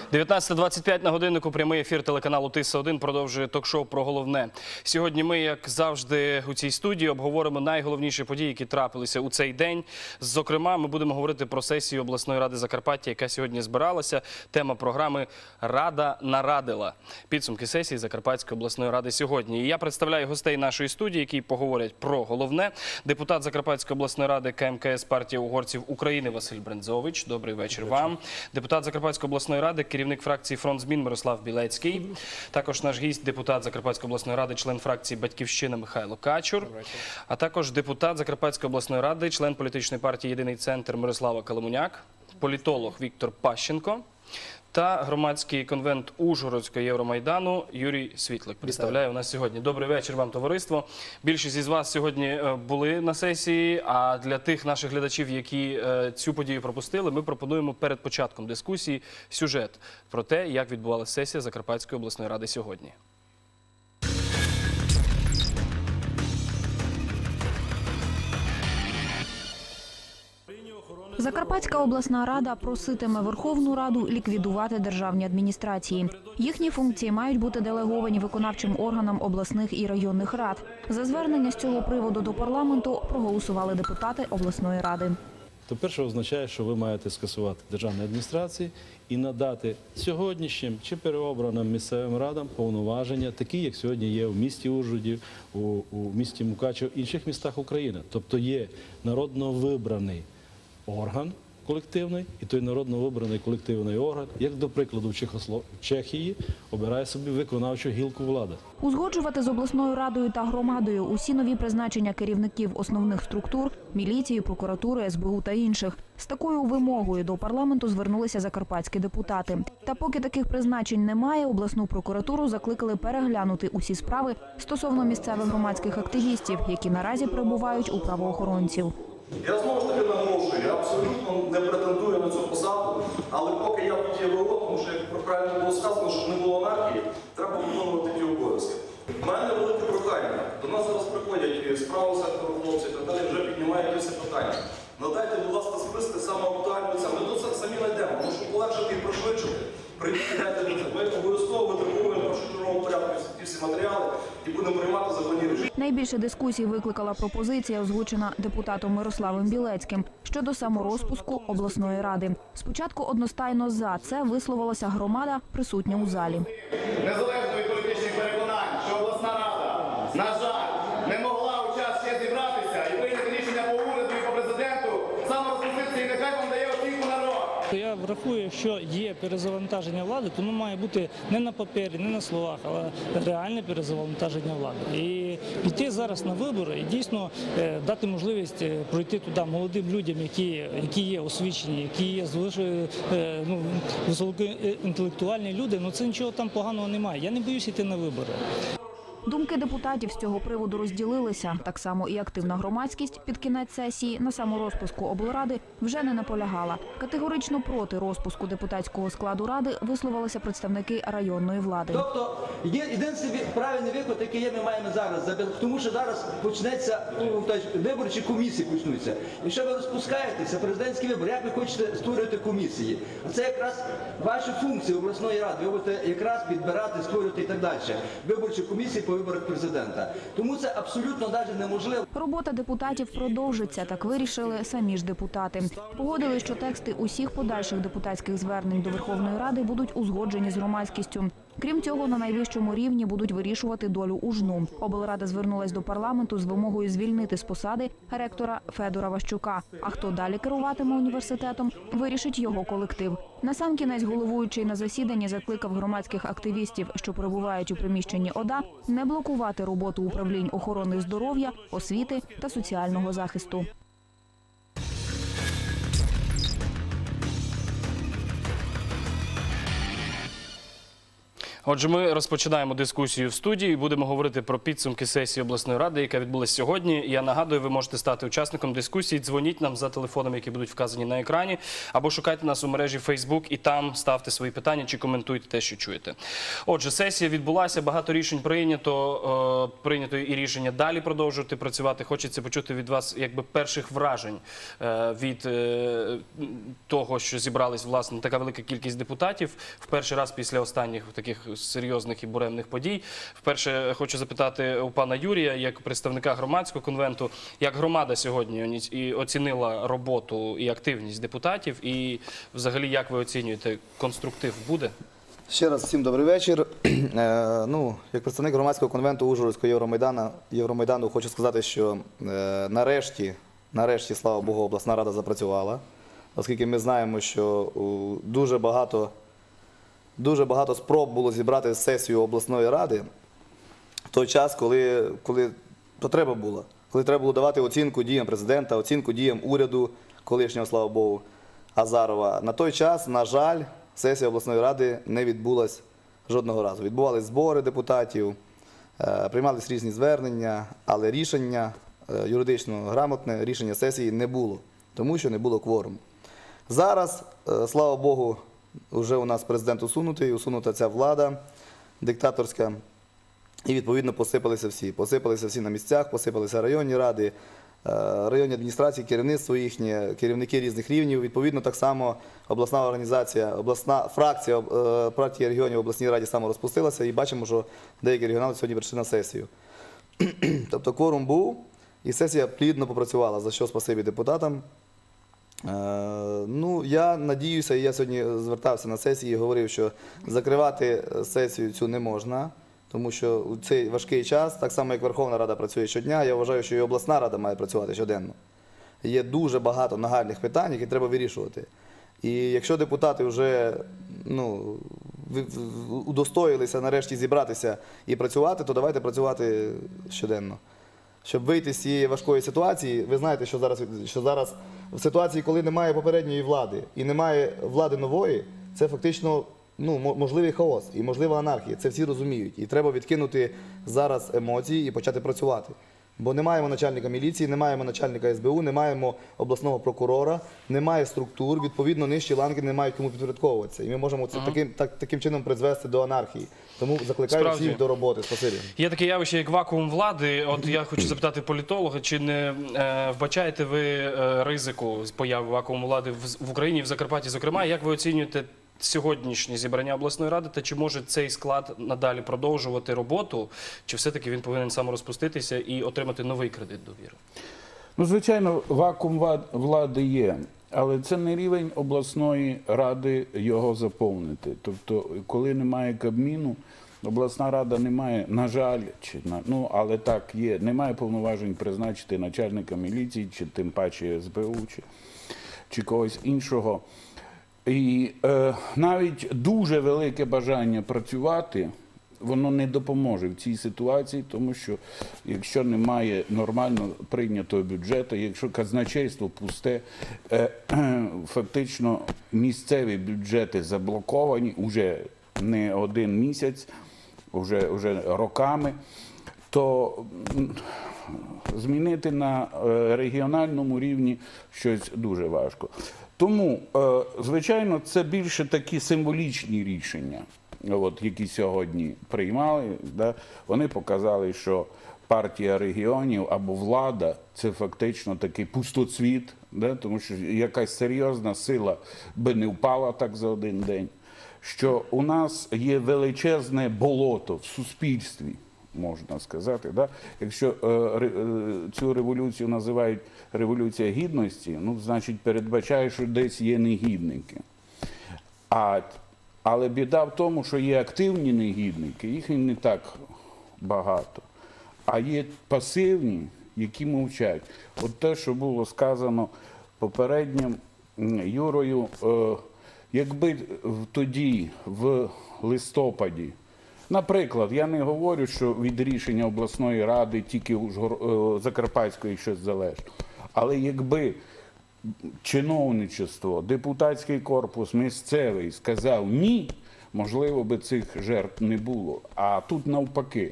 19:25 на годиннику. Прямий ефір телеканалу Тиса-1 продовжує ток-шоу про головне. Сьогодні ми, як завжди, у цій студії обговоримо найголовніші події, які трапилися у цей день. Зокрема, ми будемо говорити про сесію обласної ради Закарпаття, яка сьогодні збиралася. Тема програми «Рада нарадила». Підсумки сесії Закарпатської обласної ради сьогодні. І я представляю гостей нашої студії, які поговорять про головне. Депутат Закарпатської обласної ради КМКС партії угорців України Василь Брензович. Добрий вечір вам. Депутат Закарпатської обласної ради, керівник фракції «Фронт змін» Мирослав Білецький. Також наш гість, депутат Закарпатської обласної ради, член фракції «Батьківщина» Михайло Качур. А також депутат Закарпатської обласної ради, член політичної партії «Єдиний центр» Мирослава Калимуняк, політолог Віктор Пащенко та громадський конвент Ужгородського Євромайдану Юрій Світлик представляє у нас сьогодні. Добрий вечір вам, товариство. Більшість із вас сьогодні були на сесії, а для тих наших глядачів, які цю подію пропустили, ми пропонуємо перед початком дискусії сюжет про те, як відбувалася сесія Закарпатської обласної ради сьогодні. Закарпатська обласна рада проситиме Верховну Раду ліквідувати державні адміністрації. Їхні функції мають бути делеговані виконавчим органам обласних і районних рад. За звернення з цього приводу до парламенту проголосували депутати обласної ради. То перше означає, що ви маєте скасувати державні адміністрації і надати сьогоднішнім чи переобраним місцевим радам повноваження, такі, як сьогодні є в місті Ужгороді, у місті Мукачево, інших містах України. Тобто є народно вибраний орган колективний, і той народно вибраний колективний орган, як, до прикладу, в Чехії, обирає собі виконавчу гілку влади. Узгоджувати з обласною радою та громадою усі нові призначення керівників основних структур – міліції, прокуратури, СБУ та інших. З такою вимогою до парламенту звернулися закарпатські депутати. Та поки таких призначень немає, обласну прокуратуру закликали переглянути усі справи стосовно місцевих громадських активістів, які наразі перебувають у правоохоронців. Я знову ж таки наголошую, я абсолютно не претендую на цю посаду, але поки я тут є ВО, тому що, як правильно було сказано, щоб не було анархії, треба виконувати ті обов'язки. У мене велике прохання. До нас зараз приходять з правого сектору хлопці і так далі, вже піднімають всі питання. Надайте, будь ласка, списки саме актуальні. Ми тут самі знайдемо, тому що полегшити і пришвидшити. Ми обов'язково витребуємо в першочерговому порядку ті всі матеріали і будемо приймати законні рішення. Найбільше дискусій викликала пропозиція, озвучена депутатом Мирославом Білецьким, щодо саморозпуску обласної ради. Спочатку одностайно за це висловилася громада, присутня у залі. Незалежно від політичних переконань, що обласна рада, на жаль, не могла у час ще зібратися і прийняти рішення по уряду і по президенту, саморозпуститися і нехай вам дає оцінку народ. Я врахую, якщо є перезавантаження влади, то воно має бути не на папері, не на словах, але реальне перезавантаження влади. І піти зараз на вибори і дійсно дати можливість пройти туди молодим людям, які є освічені, які є високоінтелектуальні люди, це нічого там поганого немає. Я не боюся йти на вибори. Думки депутатів з цього приводу розділилися. Так само і активна громадськість під кінець сесії на саморозпуску облради вже не наполягала. Категорично проти розпуску депутатського складу ради висловилися представники районної влади. Тобто, єдиний правильний виход, який ми маємо зараз, тому що зараз почнеться, виборчі комісії почнуться. Якщо ви розпускаєтеся, президентські вибори, як ви хочете створювати комісії? Це якраз ваші функції обласної ради. Ви будете якраз підбирати, створювати і так далі. Виборчі комісії по виборах президента. Тому це абсолютно навіть неможливо. Робота депутатів продовжиться, так вирішили самі ж депутати. Погодили, що тексти усіх подальших депутатських звернень до Верховної Ради будуть узгоджені з громадськістю. Крім цього, на найвищому рівні будуть вирішувати долю УЖНУ. Облрада звернулась до парламенту з вимогою звільнити з посади ректора Федора Ващука. А хто далі керуватиме університетом, вирішить його колектив. Насамкінець головуючий на засіданні закликав громадських активістів, що перебувають у приміщенні ОДА, не блокувати роботу управлінь охорони здоров'я, освіти та соціального захисту. Отже, ми розпочинаємо дискусію в студії і будемо говорити про підсумки сесії обласної ради, яка відбулася сьогодні. Я нагадую, ви можете стати учасником дискусії, дзвоніть нам за телефонами, які будуть вказані на екрані, або шукайте нас у мережі Facebook і там ставте свої питання чи коментуйте те, що чуєте. Отже, сесія відбулася, багато рішень прийнято і рішення далі продовжувати працювати. Хочеться почути від вас перших вражень від того, що зібрались, власне, така велика кількість депутатів. В перший раз після останніх таких серйозних і буремних подій. Вперше хочу запитати у пана Юрія, як представника громадського конвенту, як громада сьогодні оцінила роботу і активність депутатів, і взагалі як ви оцінюєте, конструктив буде? Ще раз всім добрий вечір. Як представник громадського конвенту Ужгородського Євромайдану хочу сказати, що нарешті, слава Богу, обласна рада запрацювала, оскільки ми знаємо, що дуже багато спроб було зібрати сесію обласної ради в той час, коли то треба було. Коли треба було давати оцінку діям президента, оцінку діям уряду колишнього, слава Богу, Азарова. На той час, на жаль, сесія обласної ради не відбулась жодного разу. Відбувались збори депутатів, приймались різні звернення, але рішення юридично грамотне, рішення сесії не було, тому що не було кворуму. Зараз, слава Богу, вже у нас президент усунута ця влада диктаторська, і відповідно посипалися всі на місцях, посипалися районні ради, районні адміністрації, керівництво їхнє, керівники різних рівнів. Відповідно, так само обласна організація, обласна фракція партії регіонів в обласній раді саморозпустилася, і бачимо, що деякі регіонали сьогодні прийшли на сесію. Тобто кворум був, і сесія плідно попрацювала, за що спасибі депутатам. Я надіюся, і я сьогодні звертався на сесії і говорив, що закривати сесію цю не можна, тому що у цей важкий час, так само як Верховна Рада працює щодня, я вважаю, що і обласна рада має працювати щоденно. Є дуже багато нагальних питань, які треба вирішувати. І якщо депутати вже удостоїлися нарешті зібратися і працювати, то давайте працювати щоденно. Щоб вийти з цієї важкої ситуації, ви знаєте, що зараз в ситуації, коли немає попередньої влади і немає влади нової, це фактично можливий хаос і можлива анархія. Це всі розуміють. І треба відкинути зараз емоції і почати працювати. Бо не маємо начальника міліції, не маємо начальника СБУ, не маємо обласного прокурора, немає структур, відповідно, нижчі ланки не мають кому підпорядковуватися. І ми можемо це таким чином призвести до анархії. Тому закликаю всіх до роботи. Спасибі. Є таке явище, як вакуум влади. От я хочу запитати політолога, чи не вбачаєте ви ризику з появи вакууму влади в Україні, в Закарпатті, зокрема? Як ви оцінюєте сьогоднішнє зібрання обласної ради, та чи може цей склад надалі продовжувати роботу, чи все-таки він повинен саморозпуститися і отримати новий кредит довіри? Звичайно, вакуум влади є, але це не рівень обласної ради його заповнити. Тобто, коли немає Кабміну, обласна рада не має, на жаль, але так є, не має повноважень призначити начальника міліції, чи тим паче СБУ, чи когось іншого. І навіть дуже велике бажання працювати, воно не допоможе в цій ситуації, тому що якщо немає нормально прийнятого бюджету, якщо казначейство пусте, фактично місцеві бюджети заблоковані вже не один місяць, вже роками, то змінити на регіональному рівні щось дуже важко. Тому, звичайно, це більше такі символічні рішення, які сьогодні приймали. Вони показали, що партія регіонів або влада – це фактично такий пустоцвіт, тому що якась серйозна сила би не впала так за один день. Що у нас є величезне болото в суспільстві, можна сказати. Якщо цю революцію називають революція гідності, значить передбачає, що десь є негідники. Але біда в тому, що є активні негідники, їх не так багато. А є пасивні, які мовчать. От те, що було сказано попереднім Юрою, якби тоді, в листопаді, наприклад, я не говорю, що від рішення обласної ради тільки Закарпатської щось залежить, але якби чиновничество, депутатський корпус місцевий сказав «ні», можливо би цих жертв не було. А тут навпаки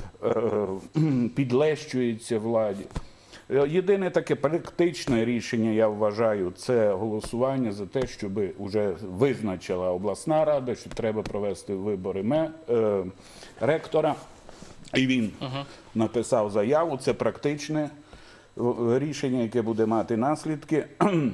підлещується владі. Єдине таке практичне рішення, я вважаю, це голосування за те, щоб вже визначила обласна рада, що треба провести вибори ректора. І він написав заяву, це практичне рішення, яке буде мати наслідки.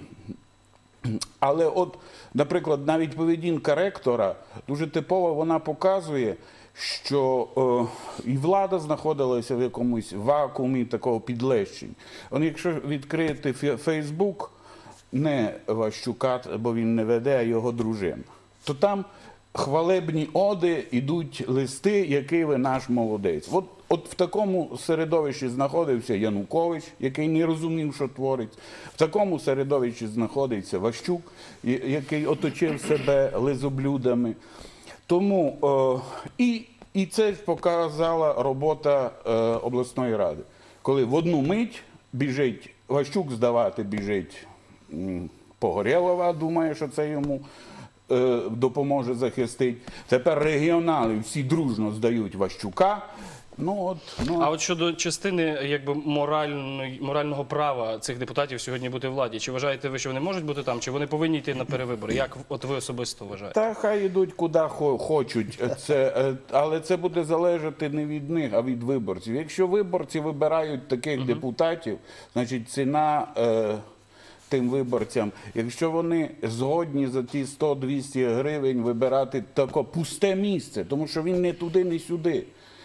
Але от, наприклад, навіть поведінка ректора дуже типова, вона показує, що і влада знаходилася в якомусь вакуумі такого підлещення. Якщо відкрити Фейсбук, не Ващука, бо він не веде, а його дружина, то там хвалебні оди, ідуть листи, який ви наш молодець. От в такому середовищі знаходився Янукович, який не розумів, що творить. В такому середовищі знаходиться Ващук, який оточив себе лизоблюдами. Тому і це показала робота обласної ради. Коли в одну мить біжить Ващук здавати, біжить Погорєлова, думає, що це йому допоможе захистити. Тепер регіонали всі дружно здають Ващука. А от щодо частини якби морального права цих депутатів сьогодні бути в владі, чи вважаєте ви, що вони можуть бути там, чи вони повинні йти на перевибори? Як от ви особисто вважаєте? Та хай йдуть куди хочуть, але це буде залежати не від них, а від виборців. Якщо виборці вибирають таких депутатів, значить ціна тим виборцям, якщо вони згодні за ті 100-200 гривень вибирати таке пусте місце, тому що він не туди, не сюди,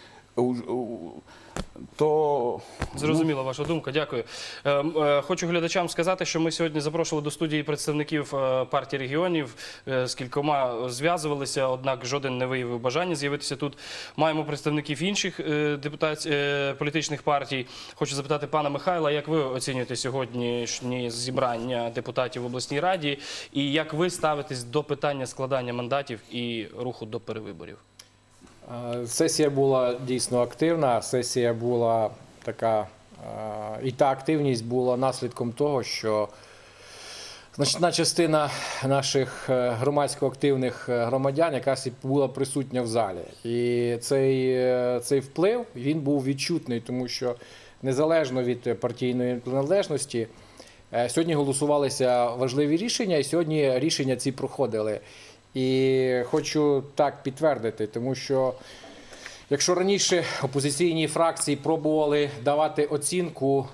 то... Зрозуміла ваша думка, дякую. Хочу глядачам сказати, що ми сьогодні запрошували до студії представників партії регіонів, з кількома зв'язувалися, однак жоден не виявив бажання з'явитися тут. Маємо представників інших політичних партій. Хочу запитати пана Михайла, як ви оцінюєте сьогоднішнє зібрання депутатів в обласній раді і як ви ставитесь до питання складання мандатів і руху до перевиборів? Сесія була дійсно активна, сесія була така, і та активність була наслідком того, що значна частина наших громадсько активних громадян якраз і була присутня в залі. І цей вплив, він був відчутний, тому що незалежно від партійної приналежності, сьогодні голосувалися важливі рішення, і сьогодні рішення ці проходили. І хочу так підтвердити, тому що якщо раніше опозиційні фракції пробували давати оцінку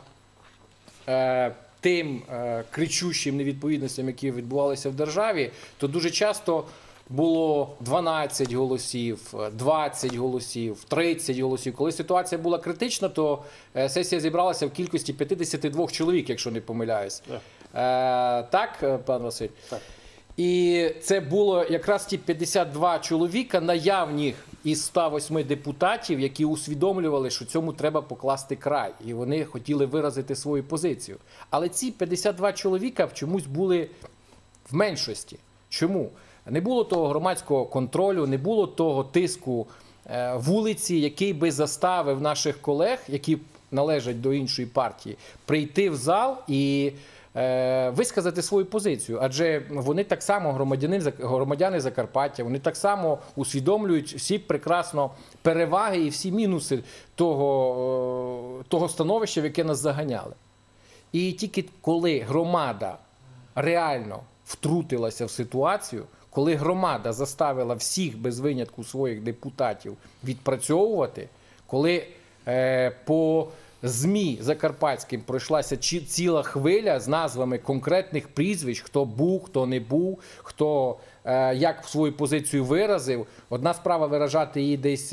тим кричущим невідповідностям, які відбувалися в державі, то дуже часто було 12 голосів, 20 голосів, 30 голосів. Коли ситуація була критична, то сесія зібралася в кількості 52 чоловік, якщо не помиляюсь. Так, пан Василь? Так. І це було якраз ті 52 чоловіка наявних із 108 депутатів, які усвідомлювали, що цьому треба покласти край. І вони хотіли виразити свою позицію. Але ці 52 чоловіка чомусь були в меншості. Чому? Не було того громадського контролю, не було того тиску вулиці, який би заставив наших колег, які належать до іншої партії, прийти в зал і висказати свою позицію, адже вони так само громадяни Закарпаття, вони так само усвідомлюють всі прекрасно переваги і всі мінуси того становища, в яке нас заганяли. І тільки коли громада реально втрутилася в ситуацію, коли громада заставила всіх без винятку своїх депутатів відпрацьовувати, коли по ЗМІ закарпатським пройшлася ціла хвиля з назвами конкретних прізвищ, хто був, хто не був, хто як свою позицію виразив. Одна справа виражати її десь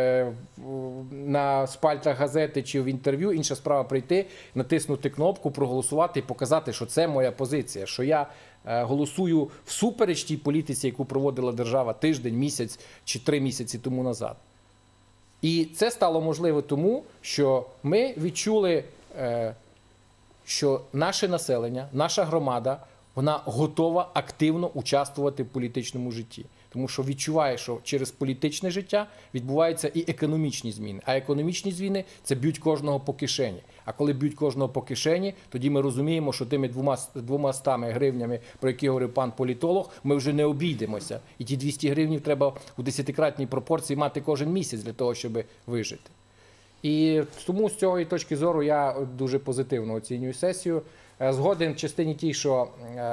на спальтах газети чи в інтерв'ю, інша справа прийти, натиснути кнопку, проголосувати і показати, що це моя позиція, що я голосую всупереч тій політиці, яку проводила держава тиждень, місяць чи 3 місяці тому назад. І це стало можливо тому, що ми відчули, що наше населення, наша громада, вона готова активно участвувати в політичному житті. Тому що відчуває, що через політичне життя відбуваються і економічні зміни. А економічні зміни – це б'ють кожного по кишені. А коли б'ють кожного по кишені, тоді ми розуміємо, що тими 200 гривнями, про які говорив пан політолог, ми вже не обійдемося. І ті 200 гривень треба у 10-кратній пропорції мати кожен місяць для того, щоб вижити. І тому з цієї точки зору я дуже позитивно оцінюю сесію. Згоден в частині тій, що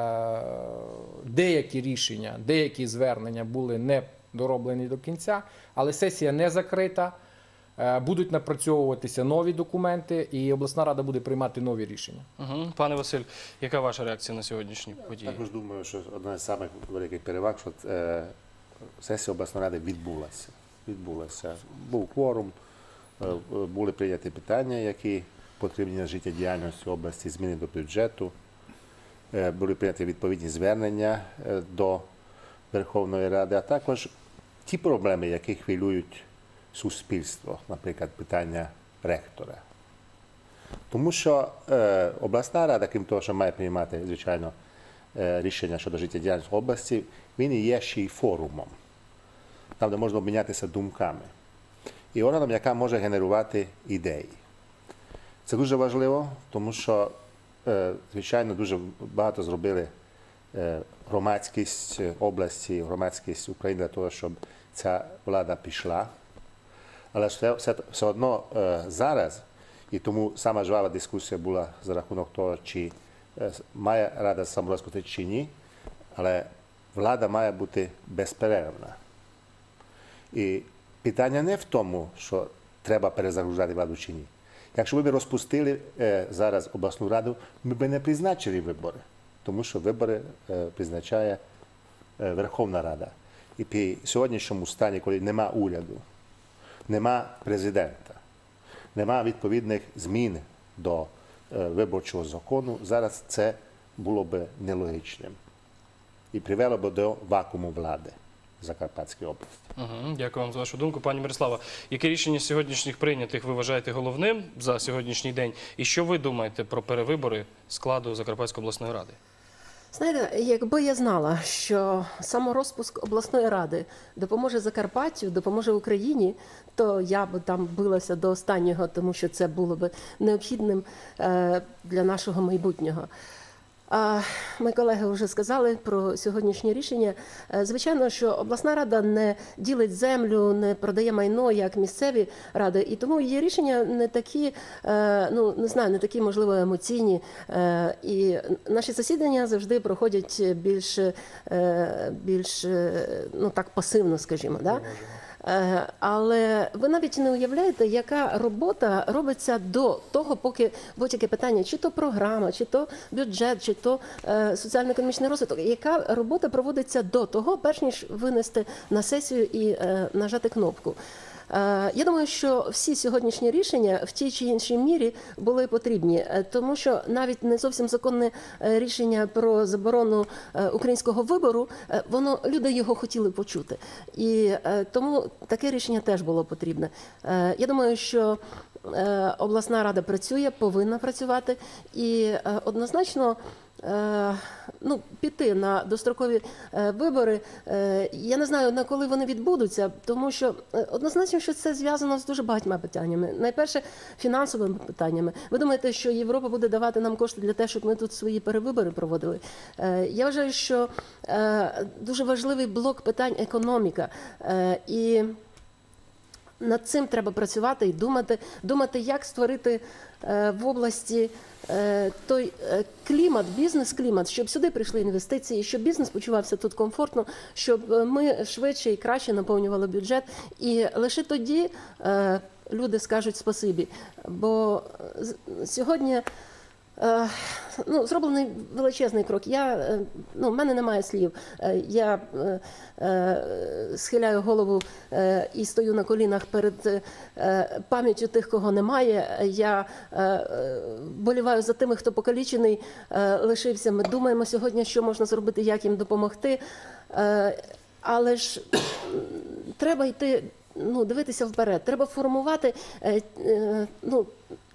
деякі рішення, деякі звернення були не дороблені до кінця, але сесія не закрита, будуть напрацьовуватися нові документи і обласна рада буде приймати нові рішення. Пане Василь, яка ваша реакція на сьогоднішні події? Також думаю, що одна з самих великих переваг, що сесія обласної ради відбулася. Був кворум, були прийняті питання, які потрібні на життєдіяльності області, зміни до бюджету, були прийняті відповідні звернення до Верховної Ради, а також ті проблеми, які хвилюють суспільство, наприклад, питання ректора. Тому що обласна рада, крім того, що має приймати, звичайно, рішення щодо життєдіяльності області, він і є ще й форумом, там, де можна обмінятися думками. І органом, яка може генерувати ідеї. Це дуже важливо, тому що, звичайно, дуже багато зробили громадськість області, громадськість України для того, щоб ця влада пішла. Але все одно зараз, і тому сама жвава дискусія була за рахунок того, чи має рада саморозпустити чи ні, але влада має бути безперервна. І питання не в тому, що треба перезагружати владу чи ні. Якщо ви б розпустили зараз обласну раду, ми б не призначили вибори, тому що вибори призначає Верховна Рада. І при сьогоднішньому стані, коли нема уряду, нема президента, нема відповідних змін до виборчого закону, зараз це було б нелогічним і привело б до вакууму влади в Закарпатській області. Дякую вам за вашу думку. Пані Мирослава, яке рішення з сьогоднішніх прийнятих ви вважаєте головним за сьогоднішній день? І що ви думаєте про перевибори складу Закарпатської обласної ради? Знаєте, якби я знала, що саморозпуск обласної ради допоможе Закарпаттю, допоможе Україні, то я б там билася до останнього, тому що це було б необхідним для нашого майбутнього. Мої колеги вже сказали про сьогоднішнє рішення. Звичайно, що обласна рада не ділить землю, не продає майно, як місцеві ради, і тому її рішення не такі, не знаю, не такі, можливо, емоційні. І наші засідання завжди проходять більш так пасивно, скажімо, да? Але ви навіть не уявляєте, яка робота робиться до того, поки будь-яке питання, чи то програма, чи то бюджет, чи то соціально-економічний розвиток, яка робота проводиться до того, перш ніж винести на сесію і нажати кнопку. Я думаю, що всі сьогоднішні рішення в тій чи іншій мірі були потрібні, тому що навіть не зовсім законне рішення про заборону українського вибору, люди його хотіли почути. І тому таке рішення теж було потрібне. Я думаю, що обласна рада працює, повинна працювати і однозначно піти на дострокові вибори. Я не знаю, на коли вони відбудуться, тому що однозначно, що це зв'язано з дуже багатьма питаннями. Найперше, фінансовими питаннями. Ви думаєте, що Європа буде давати нам кошти для того, щоб ми тут свої перевибори проводили? Я вважаю, що дуже важливий блок питань економіка. І над цим треба працювати і думати, як створити в області той клімат, бізнес-клімат, щоб сюди прийшли інвестиції, щоб бізнес почувався тут комфортно, щоб ми швидше і краще наповнювали бюджет. І лише тоді люди скажуть спасибі. Бо сьогодні зроблений величезний крок. В мене немає слів. Я схиляю голову і стою на колінах перед пам'яттю тих, кого немає. Я боліваю за тими, хто покалічений лишився. Ми думаємо сьогодні, що можна зробити, як їм допомогти. Але ж треба йти, дивитися вперед. Треба формувати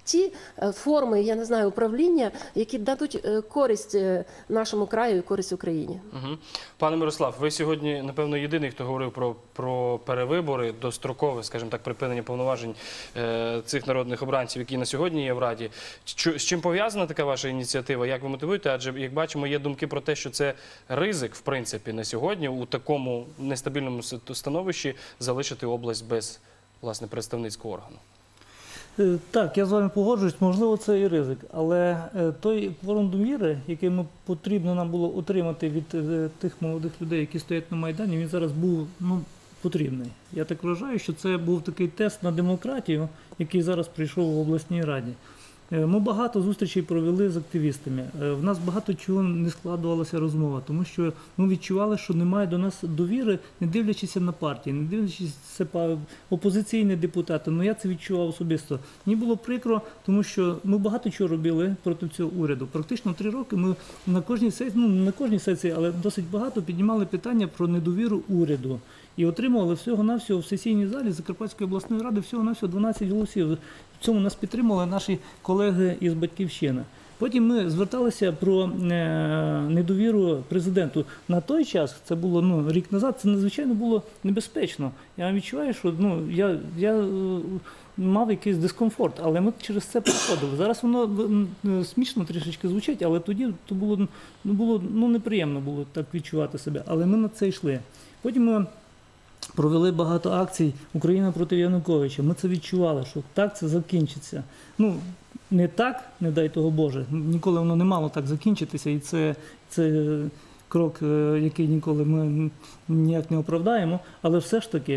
ті форми, я не знаю, управління, які дадуть користь нашому краю і користь Україні. Пане Мирослав, ви сьогодні, напевно, єдиний, хто говорив про перевибори, дострокове, скажімо так, припинення повноважень цих народних обранців, які на сьогодні є в Раді. З чим пов'язана така ваша ініціатива? Як ви мотивуєте? Адже, як бачимо, є думки про те, що це ризик, в принципі, на сьогодні у такому нестабільному становищі залишити область без, власне, представницького органу. Так, я з вами погоджуюсь, можливо, це і ризик, але той кворум довіри, який потрібно нам було отримати від тих молодих людей, які стоять на Майдані, він зараз був потрібний. Я так вважаю, що це був такий тест на демократію, який зараз прийшов в обласній раді. Ми багато зустрічей провели з активістами. В нас багато чого не складувалася розмова, тому що ми відчували, що немає до нас довіри, не дивлячись на партії, не дивлячись опозиційні депутати. Ну я це відчував особисто. Мені було прикро, тому що ми багато чого робили проти цього уряду. Практично 3 роки ми на кожній сесії, не на кожній сесії, але досить багато піднімали питання про недовіру уряду. І отримували всього-навсього в сесійній залі Закарпатської обласної ради всього-навсього 12 голосів. В цьому нас підтримали наші колеги із «Батьківщини». Потім ми зверталися про недовіру президенту. На той час, це було рік назад, це надзвичайно було небезпечно. Я відчуваю, що я мав якийсь дискомфорт, але ми через це проходили. Зараз воно смішно трішечки звучить, але тоді то було неприємно було так відчувати себе. Але ми на це йшли. Потім ми провели багато акцій «Україна проти Януковича». Ми це відчували, що так це закінчиться. Не так, не дай того Боже, ніколи воно не мало так закінчитися, і це крок, який ніколи ми ніяк не оправдаємо, але все ж таки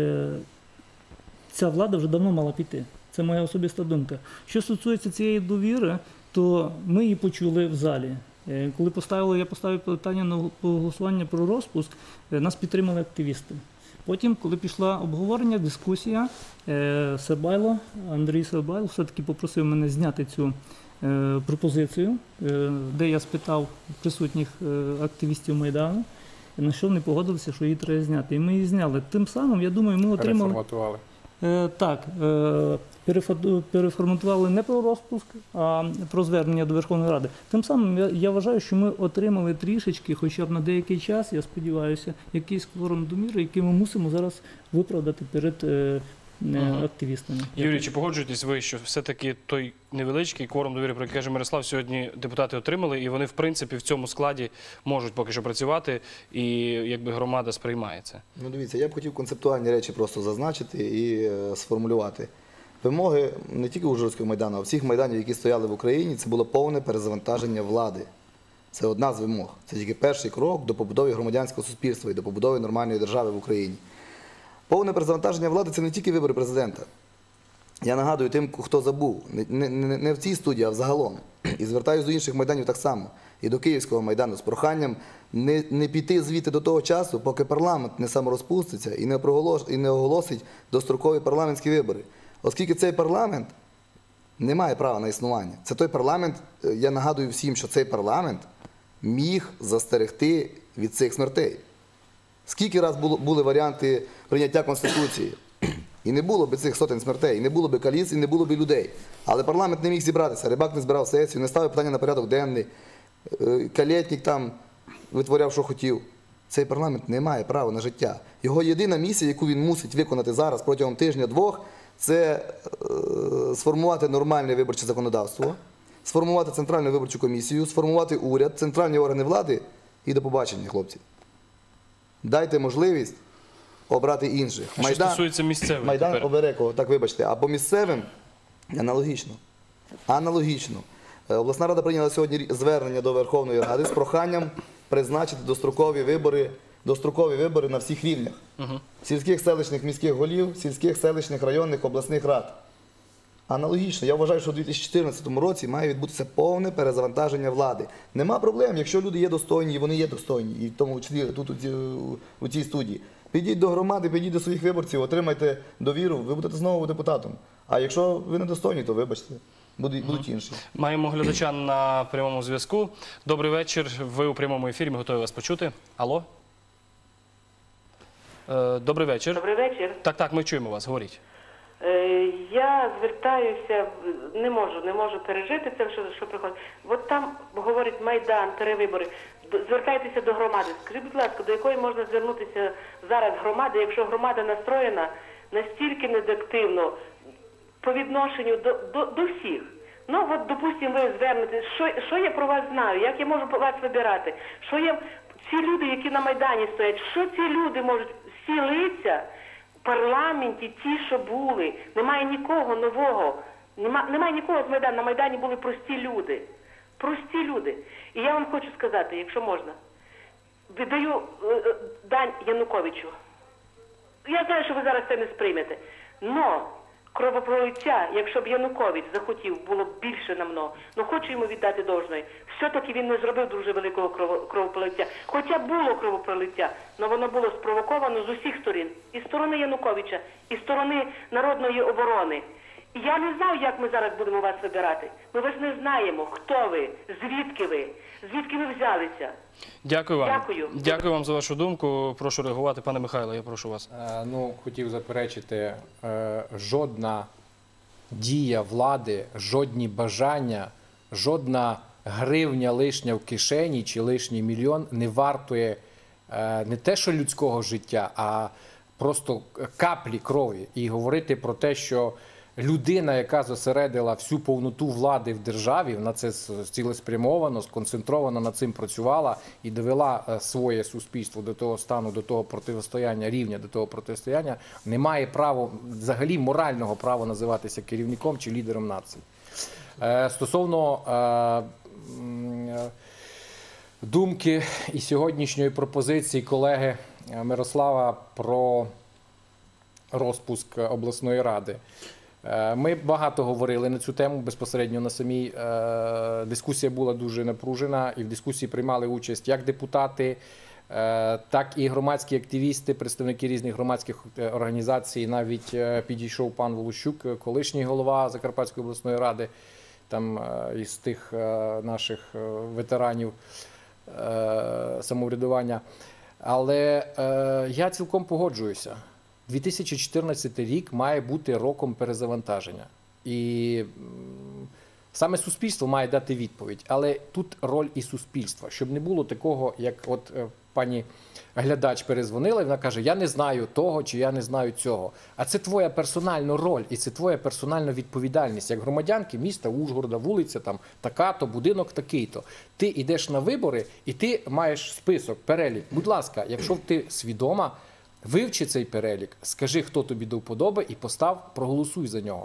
ця влада вже давно мала піти. Це моя особиста думка. Що стосується цієї довіри, то ми її почули в залі. Коли я поставив питання на голосування про розпуск, нас підтримали активісти. Потім, коли пішла обговорення, дискусія, Андрій Сербайло все-таки попросив мене зняти цю пропозицію, де я спитав присутніх активістів Майдану, на що вони погодилися, що її треба зняти. І ми її зняли. Тим самим, я думаю, ми отримали... Переформатували. Так, переформатували не про розпуск, а про звернення до Верховної Ради. Тим самим я вважаю, що ми отримали трішечки, хоча б на деякий час, я сподіваюся, якийсь кворум довіри, який ми мусимо зараз виправдати перед активістами. Юрій, чи погоджуєтесь ви, що все-таки той невеличкий кворум довіри, про який каже Мирослав, сьогодні депутати отримали, і вони, в принципі, в цьому складі можуть поки що працювати, і якби громада сприймає це? Дивіться, я б хотів концептуальні речі просто зазначити і сформулювати. Вимоги не тільки Ужгородського Майдану, а всіх майданів, які стояли в Україні, це було повне перезавантаження влади. Це одна з вимог. Це тільки перший крок до побудови громадянського суспільства і до побудови нормальної держави в Україні. Повне перезавантаження влади – це не тільки вибори президента. Я нагадую тим, хто забув, не в цій студії, а взагалом. І звертаюся до інших майданів так само. І до Київського Майдану з проханням не піти звідти до того часу, поки парламент не саморозпуститься і не оголосить дострокові парламентські вибори. Оскільки цей парламент не має права на існування. Це той парламент, я нагадую всім, що цей парламент міг застерегти від цих смертей. Скільки раз були варіанти прийняття Конституції, і не було б цих сотень смертей, і не було б каліц, і не було б людей. Але парламент не міг зібратися, Рибак не збирав сесію, не ставив питання на порядок денний, Калєтнік там витворяв, що хотів. Цей парламент не має права на життя. Його єдина місія, яку він мусить виконати зараз протягом тижня-двох, це сформувати нормальне виборче законодавство, сформувати Центральну виборчу комісію, сформувати уряд, центральні органи влади і до побачення, хлопці. Дайте можливість обрати інших. А що стосується місцевих? Майдан обере кого, так вибачте. А по місцевим аналогічно. Аналогічно. Обласна рада прийняла сьогодні звернення до Верховної Ради з проханням призначити дострокові вибори на всіх рівнях. Сільських, селищних, міських голів, сільських, селищних, районних, обласних рад. Аналогічно. Я вважаю, що у 2014 році має відбутися повне перезавантаження влади. Нема проблем, якщо люди є достойні, і вони є достойні, і в тому числі тут у цій студії. Підіть до громади, підіть до своїх виборців, отримайте довіру, ви будете знову депутатом. А якщо ви недостойні, то вибачте, будуть інші. Маємо глядача на прямому зв'язку. Добрий вечір, ви у прямому ефірі, ми готові вас почути. Алло? Добрий вечір. Добрий вечір. Так, ми чуємо вас, говоріть. Я звертаюся, не можу пережити це, що приходить. От там говорять Майдан, перевибори. Звертайтеся до громади. Скажіть, будь ласка, до якої можна звернутися зараз громади, якщо громада настроєна настільки недактивно по відношенню до всіх? Ну, от, допустимо, ви звернетесь, що я про вас знаю, як я можу вас вибирати, ці люди, які на Майдані стоять, що ці люди можуть, всі лиця в парламенті, ті, що були, немає нікого нового, немає нікого з Майдану, на Майдані були прості люди. І я вам хочу сказати, якщо можна, віддаю дань Януковичу. Я знаю, що ви зараз це не сприймете, но кровопролиття, якщо б Янукович захотів, було б більше намного. Ну, хочу йому віддати должної. Все-таки він не зробив дуже великого кровопролиття. Хоча було кровопролиття, але воно було спровоковано з усіх сторін. І з сторони Януковича, і з сторони Народної оборони. І я не знаю, як ми зараз будемо вас вибирати. Ми вас не знаємо, хто ви, звідки ви взялися. Дякую вам. Дякую. Дякую вам за вашу думку. Прошу реагувати, пане Михайло, я прошу вас. Ну, хотів заперечити, жодна дія влади, жодні бажання, жодна гривня лишня в кишені чи лишній мільйон не вартує не те, що людського життя, а просто каплі крові. І говорити про те, що людина, яка зосередила всю повноту влади в державі, вона це цілеспрямовано, сконцентровано над цим працювала і довела своє суспільство до того стану, до того протистояння, рівня до того протистояння, не має права, взагалі морального права називатися керівником чи лідером нації. Стосовно думки і сьогоднішньої пропозиції колеги Мирослава про розпуск обласної ради. Ми багато говорили на цю тему безпосередньо на самій. Дискусія була дуже напружена, і в дискусії приймали участь як депутати, так і громадські активісти, представники різних громадських організацій. Навіть підійшов пан Волощук, колишній голова Закарпатської обласної ради, там із тих наших ветеранів самоврядування. Але я цілком погоджуюся. 2014 рік має бути роком перезавантаження. І саме суспільство має дати відповідь. Але тут роль і суспільства. Щоб не було такого, як от пані глядач перезвонила, і вона каже, я не знаю того, чи я не знаю цього. А це твоя персональна роль, і це твоя персональна відповідальність. Як громадянки міста Ужгорода, вулиця там така-то, будинок такий-то. Ти йдеш на вибори, і ти маєш список, перелік. Будь ласка, якщо ти свідома, вивчи цей перелік, скажи, хто тобі до вподоби, і постав, проголосуй за нього.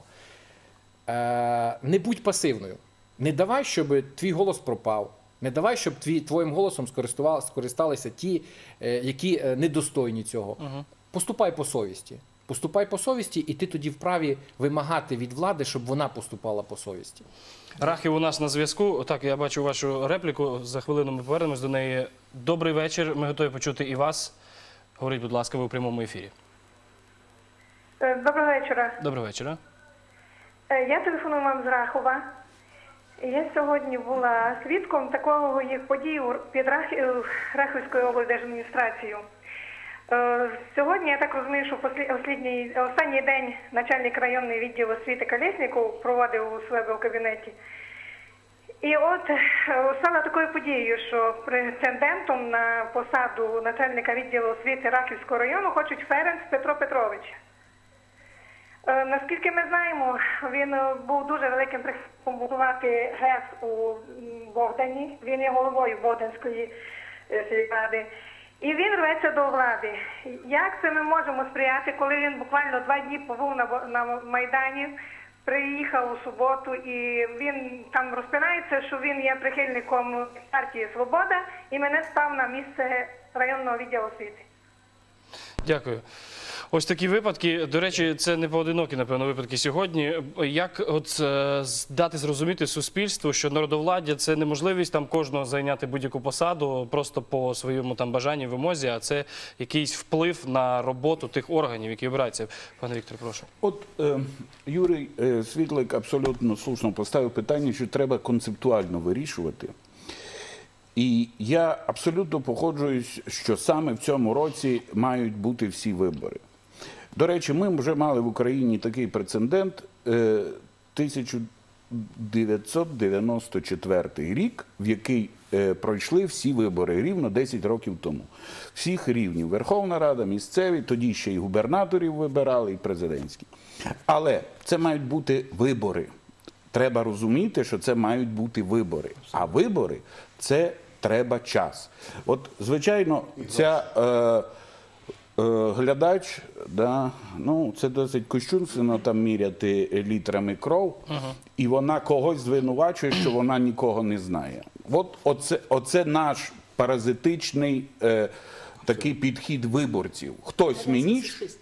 Не будь пасивною. Не давай, щоб твій голос пропав. Не давай, щоб твоїм голосом скористалися ті, які недостойні цього. Поступай по совісті. Поступай по совісті, і ти тоді вправі вимагати від влади, щоб вона поступала по совісті. Рахів у нас на зв'язку. Так, я бачу вашу репліку. За хвилину ми повернемось до неї. Добрий вечір. Ми готові почути і вас. Говоріть, будь ласка, ви у прямому ефірі. Доброго вечора. Доброго вечора. Я телефоную вам з Рахова. Я сьогодні була свідком такого їх подій під Рахівською облдержадміністрацією. Сьогодні, я так розумію, що останній день начальник районного відділу освіти Колєсніков проводив у себе в кабінеті. І от стало такою подією, що претендентом на посаду начальника відділу освіти Рахівського району хочуть Ференц Петро Петрович. Наскільки ми знаємо, він був дуже великим прихильником будувати ГЕС у Богдані. Він є головою Богданської сільради. І він рветься до влади. Як це ми можемо сприяти, коли він буквально 2 дні побув на Майдані, приїхав у суботу, і він там розпинається, що він є прихильником партії «Свобода», і мене став на місце районного відділу освіти. Дякую. Ось такі випадки, до речі, це не поодинокі, напевно, випадки сьогодні. Як от дати зрозуміти суспільству, що народовладдя – це не можливість там кожного зайняти будь-яку посаду просто по своєму там бажанні, вимозі, а це якийсь вплив на роботу тих органів, які обираються. Пане Віктор, прошу. От Юрій Світлик абсолютно слушно поставив питання, що треба концептуально вирішувати. І я абсолютно погоджуюсь, що саме в цьому році мають бути всі вибори. До речі, ми вже мали в Україні такий прецедент 1994 рік, в який пройшли всі вибори рівно 10 років тому. Всіх рівнів. Верховна Рада, місцеві, тоді ще і губернаторів вибирали, і президентські. Але це мають бути вибори. Треба розуміти, що це мають бути вибори. А вибори – це треба час. От, звичайно, ця глядач, да, ну, це досить кощунственно там міряти літрами кров, і вона когось звинувачує, що вона нікого не знає. От оце наш паразитичний такий підхід виборців. Хтось мені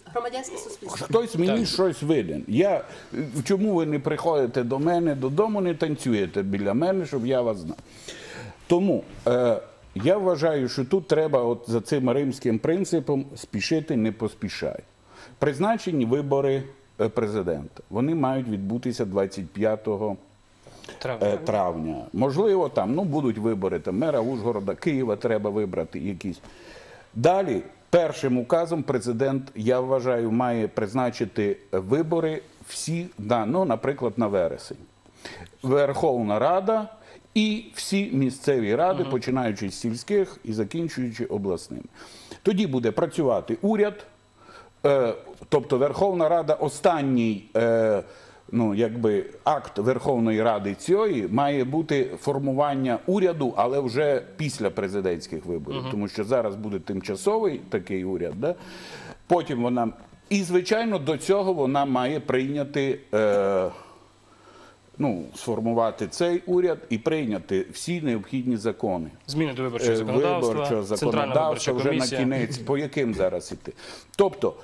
щось винен. Чому ви не приходите до мене додому, не танцюєте біля мене, щоб я вас знав? Тому я вважаю, що тут треба от за цим римським принципом спішити не поспішай. Призначені вибори президента. Вони мають відбутися 25 травня. Можливо, там будуть вибори мера Ужгорода, Києва треба вибрати якісь. Далі, першим указом президент, я вважаю, має призначити вибори всі, наприклад, на вересень. Верховна Рада і всі місцеві ради, починаючи з сільських і закінчуючи обласними. Тоді буде працювати уряд, тобто Верховна Рада, останній акт Верховної Ради цієї має бути формування уряду, але вже після президентських виборів, тому що зараз буде тимчасовий такий уряд, да? Потім вона, і звичайно до цього вона має прийняти, сформувати цей уряд і прийняти всі необхідні закони. Зміни до виборчого законодавства, Центральна виборча вже комісія. на кінець, по яким зараз іти. Тобто,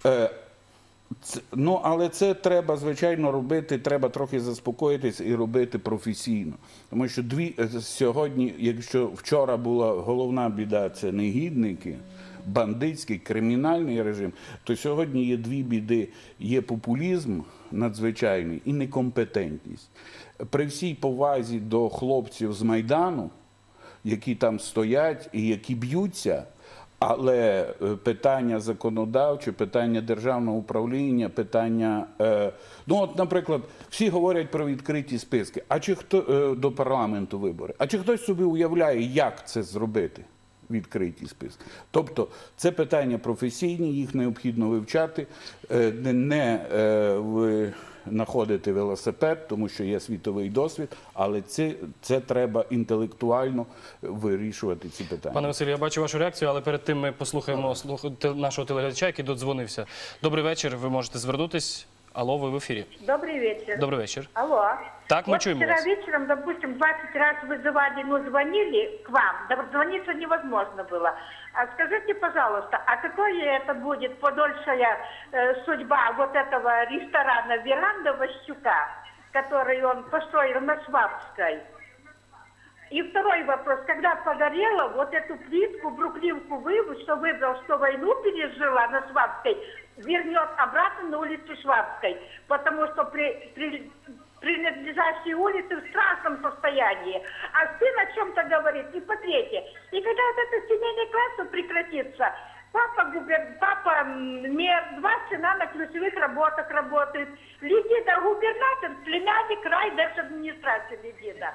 але це треба, звичайно, робити, треба трохи заспокоїтись і робити професійно. Тому що сьогодні, якщо вчора була головна біда, це негідники, бандитський, кримінальний режим, то сьогодні є дві біди. Є популізм надзвичайний і некомпетентність. При всій повазі до хлопців з Майдану, які там стоять і які б'ються, але питання законодавче, питання державного управління, питання, наприклад, всі говорять про відкриті списки, до парламенту вибори. А чи хтось собі уявляє, як це зробити? Відкриті списки. Тобто це питання професійні, їх необхідно вивчати, не знаходити велосипед, тому що є світовий досвід, але це треба інтелектуально вирішувати ці питання. Пане Василю, я бачу вашу реакцію, але перед тим ми послухаємо нашого телеглядача, який додзвонився. Добрий вечір, ви можете звернутись. Алло, вы в эфире. Добрый вечер. Добрый вечер. Алло. Так, мы чуем вчера вас. вечером, допустим, 20 раз вызывали, звонили к вам. Дозвониться невозможно было. А скажите, пожалуйста, а какое это будет подольшая судьба вот этого ресторана «Веранда» Ващука, который он построил на Швабской? И второй вопрос. Когда погорела, вот эту плитку, брукливку что выбрал, что войну пережила на Швабской, вернет обратно на улицу Швабской. Потому что принадлежащие улицы в страшном состоянии. А сын о чем-то говорит, не смотрите. И когда вот это семейный класс прекратится, папа мэр, два сына на ключевых работах работают. Легида губернатор, племянник райдержадминистрации Легида.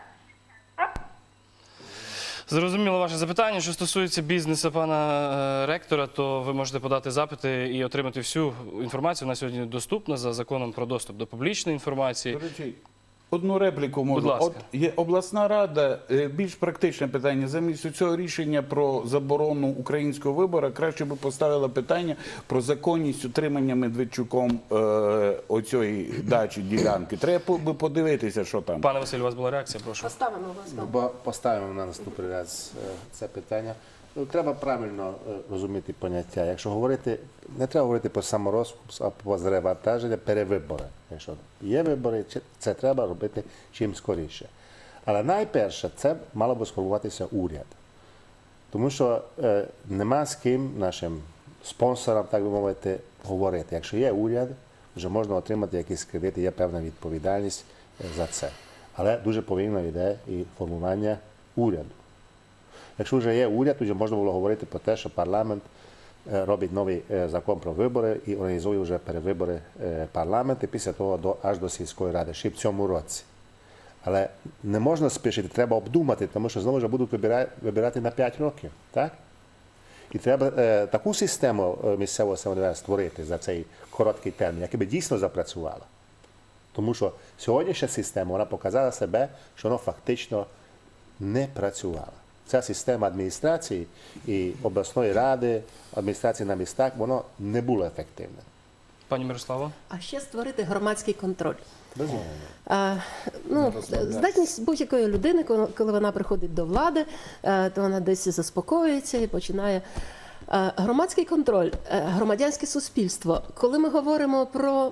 Зрозуміло ваше запитання. Що стосується бізнесу пана ректора, то ви можете подати запити і отримати всю інформацію. Вона сьогодні доступна за законом про доступ до публічної інформації. До речі, одну репліку можу. Будь ласка. От є обласна рада, більш практичне питання. Замість цього рішення про заборону українського вибору, краще би поставила питання про законність утримання Медведчуком оцієї дачі, ділянки. Треба би подивитися, що там. Пане Василю, у вас була реакція, прошу. Поставимо вас. Поставимо на наступний раз це питання. Треба правильно розуміти поняття. Якщо говорити, не треба говорити про саморозпуск, а про завантаження перевибори. Якщо є вибори, це треба робити чим скоріше. Але найперше, це мало би сформуватися уряд. Тому що нема з ким нашим спонсорам, так би мовити, говорити. Якщо є уряд, вже можна отримати якісь кредити, є певна відповідальність за це. Але дуже повинно йде і формування уряду. Якщо вже є уряд, вже можна було говорити про те, що парламент робить новий закон про вибори і організує вже перевибори парламенту, і після того аж до сільської ради, ще в цьому році. Але не можна спішити, треба обдумати, тому що знову вже будуть вибирати на 5 років. Так? І треба таку систему місцевого самоврядування створити за цей короткий термін, яка би дійсно запрацювала. Тому що сьогоднішня система, вона показала себе, що вона фактично не працювала. Ця система адміністрації і обласної ради, адміністрації на містах, воно не було ефективне. Пані Мирославо? А ще створити громадський контроль. Безумовно. Здатність будь-якої людини, коли вона приходить до влади, то вона десь заспокоюється і починає. Громадський контроль, громадянське суспільство. Коли ми говоримо про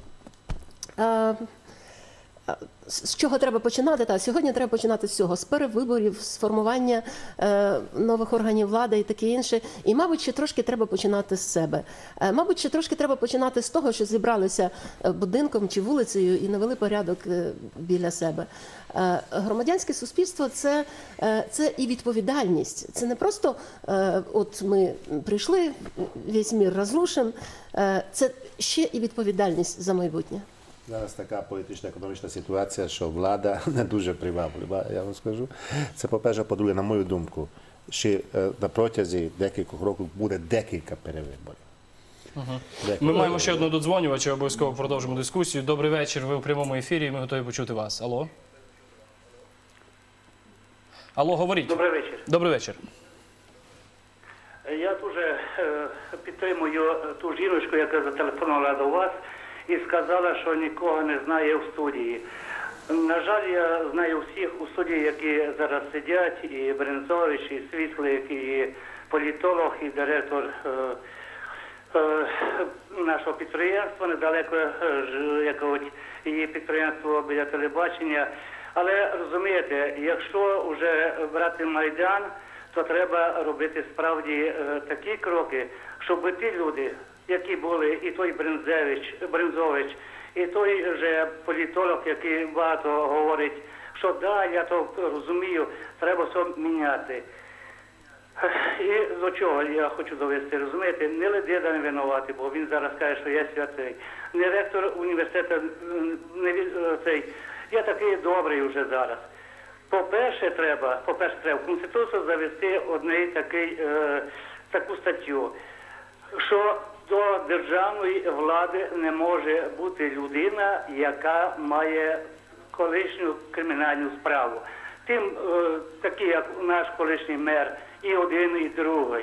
з чого треба починати? Сьогодні треба починати з цього, з перевиборів, з формування нових органів влади і таке інше. І, мабуть, ще трошки треба починати з себе. Мабуть, ще трошки треба починати з того, що зібралися будинком чи вулицею і навели порядок біля себе. Громадянське суспільство – це і відповідальність. Це не просто от ми прийшли, весь мір розрушен. Це ще і відповідальність за майбутнє. Зараз така політична, економічна ситуація, що влада не дуже приваблива, я вам скажу. Це, по-перше, по-друге, на мою думку, ще на протязі декількох років буде декілька перевиборів. Ми маємо ще одну додзвонювача, обов'язково продовжимо дискусію. Добрий вечір, ви у прямому ефірі, ми готові почути вас. Алло? Алло, говоріть. Добрий вечір. Добрий вечір. Я дуже підтримую ту жіночку, яка зателефонувала до вас і сказала, що нікого не знає в студії. На жаль, я знаю всіх у студії, які зараз сидять, і Брензович, і Світлик, і політолог, і директор нашого підприємства, недалеко якогось її підприємство біля телебачення. Але розумієте, якщо вже брати Майдан, то треба робити справді такі кроки, щоб ті люди, які були, і той Брензович, і той же політолог, який багато говорить, що да, я то розумію, треба все міняти. І до чого я хочу довести, розумієте, не Ледида не винувати, бо він зараз каже, що я святий. Не ректор університету, я такий добрий вже зараз. По-перше, треба в Конституцію завести таку статтю, що до державної влади не може бути людина, яка має колишню кримінальну справу. Тим, такі, як наш колишній мер, і один, і другий.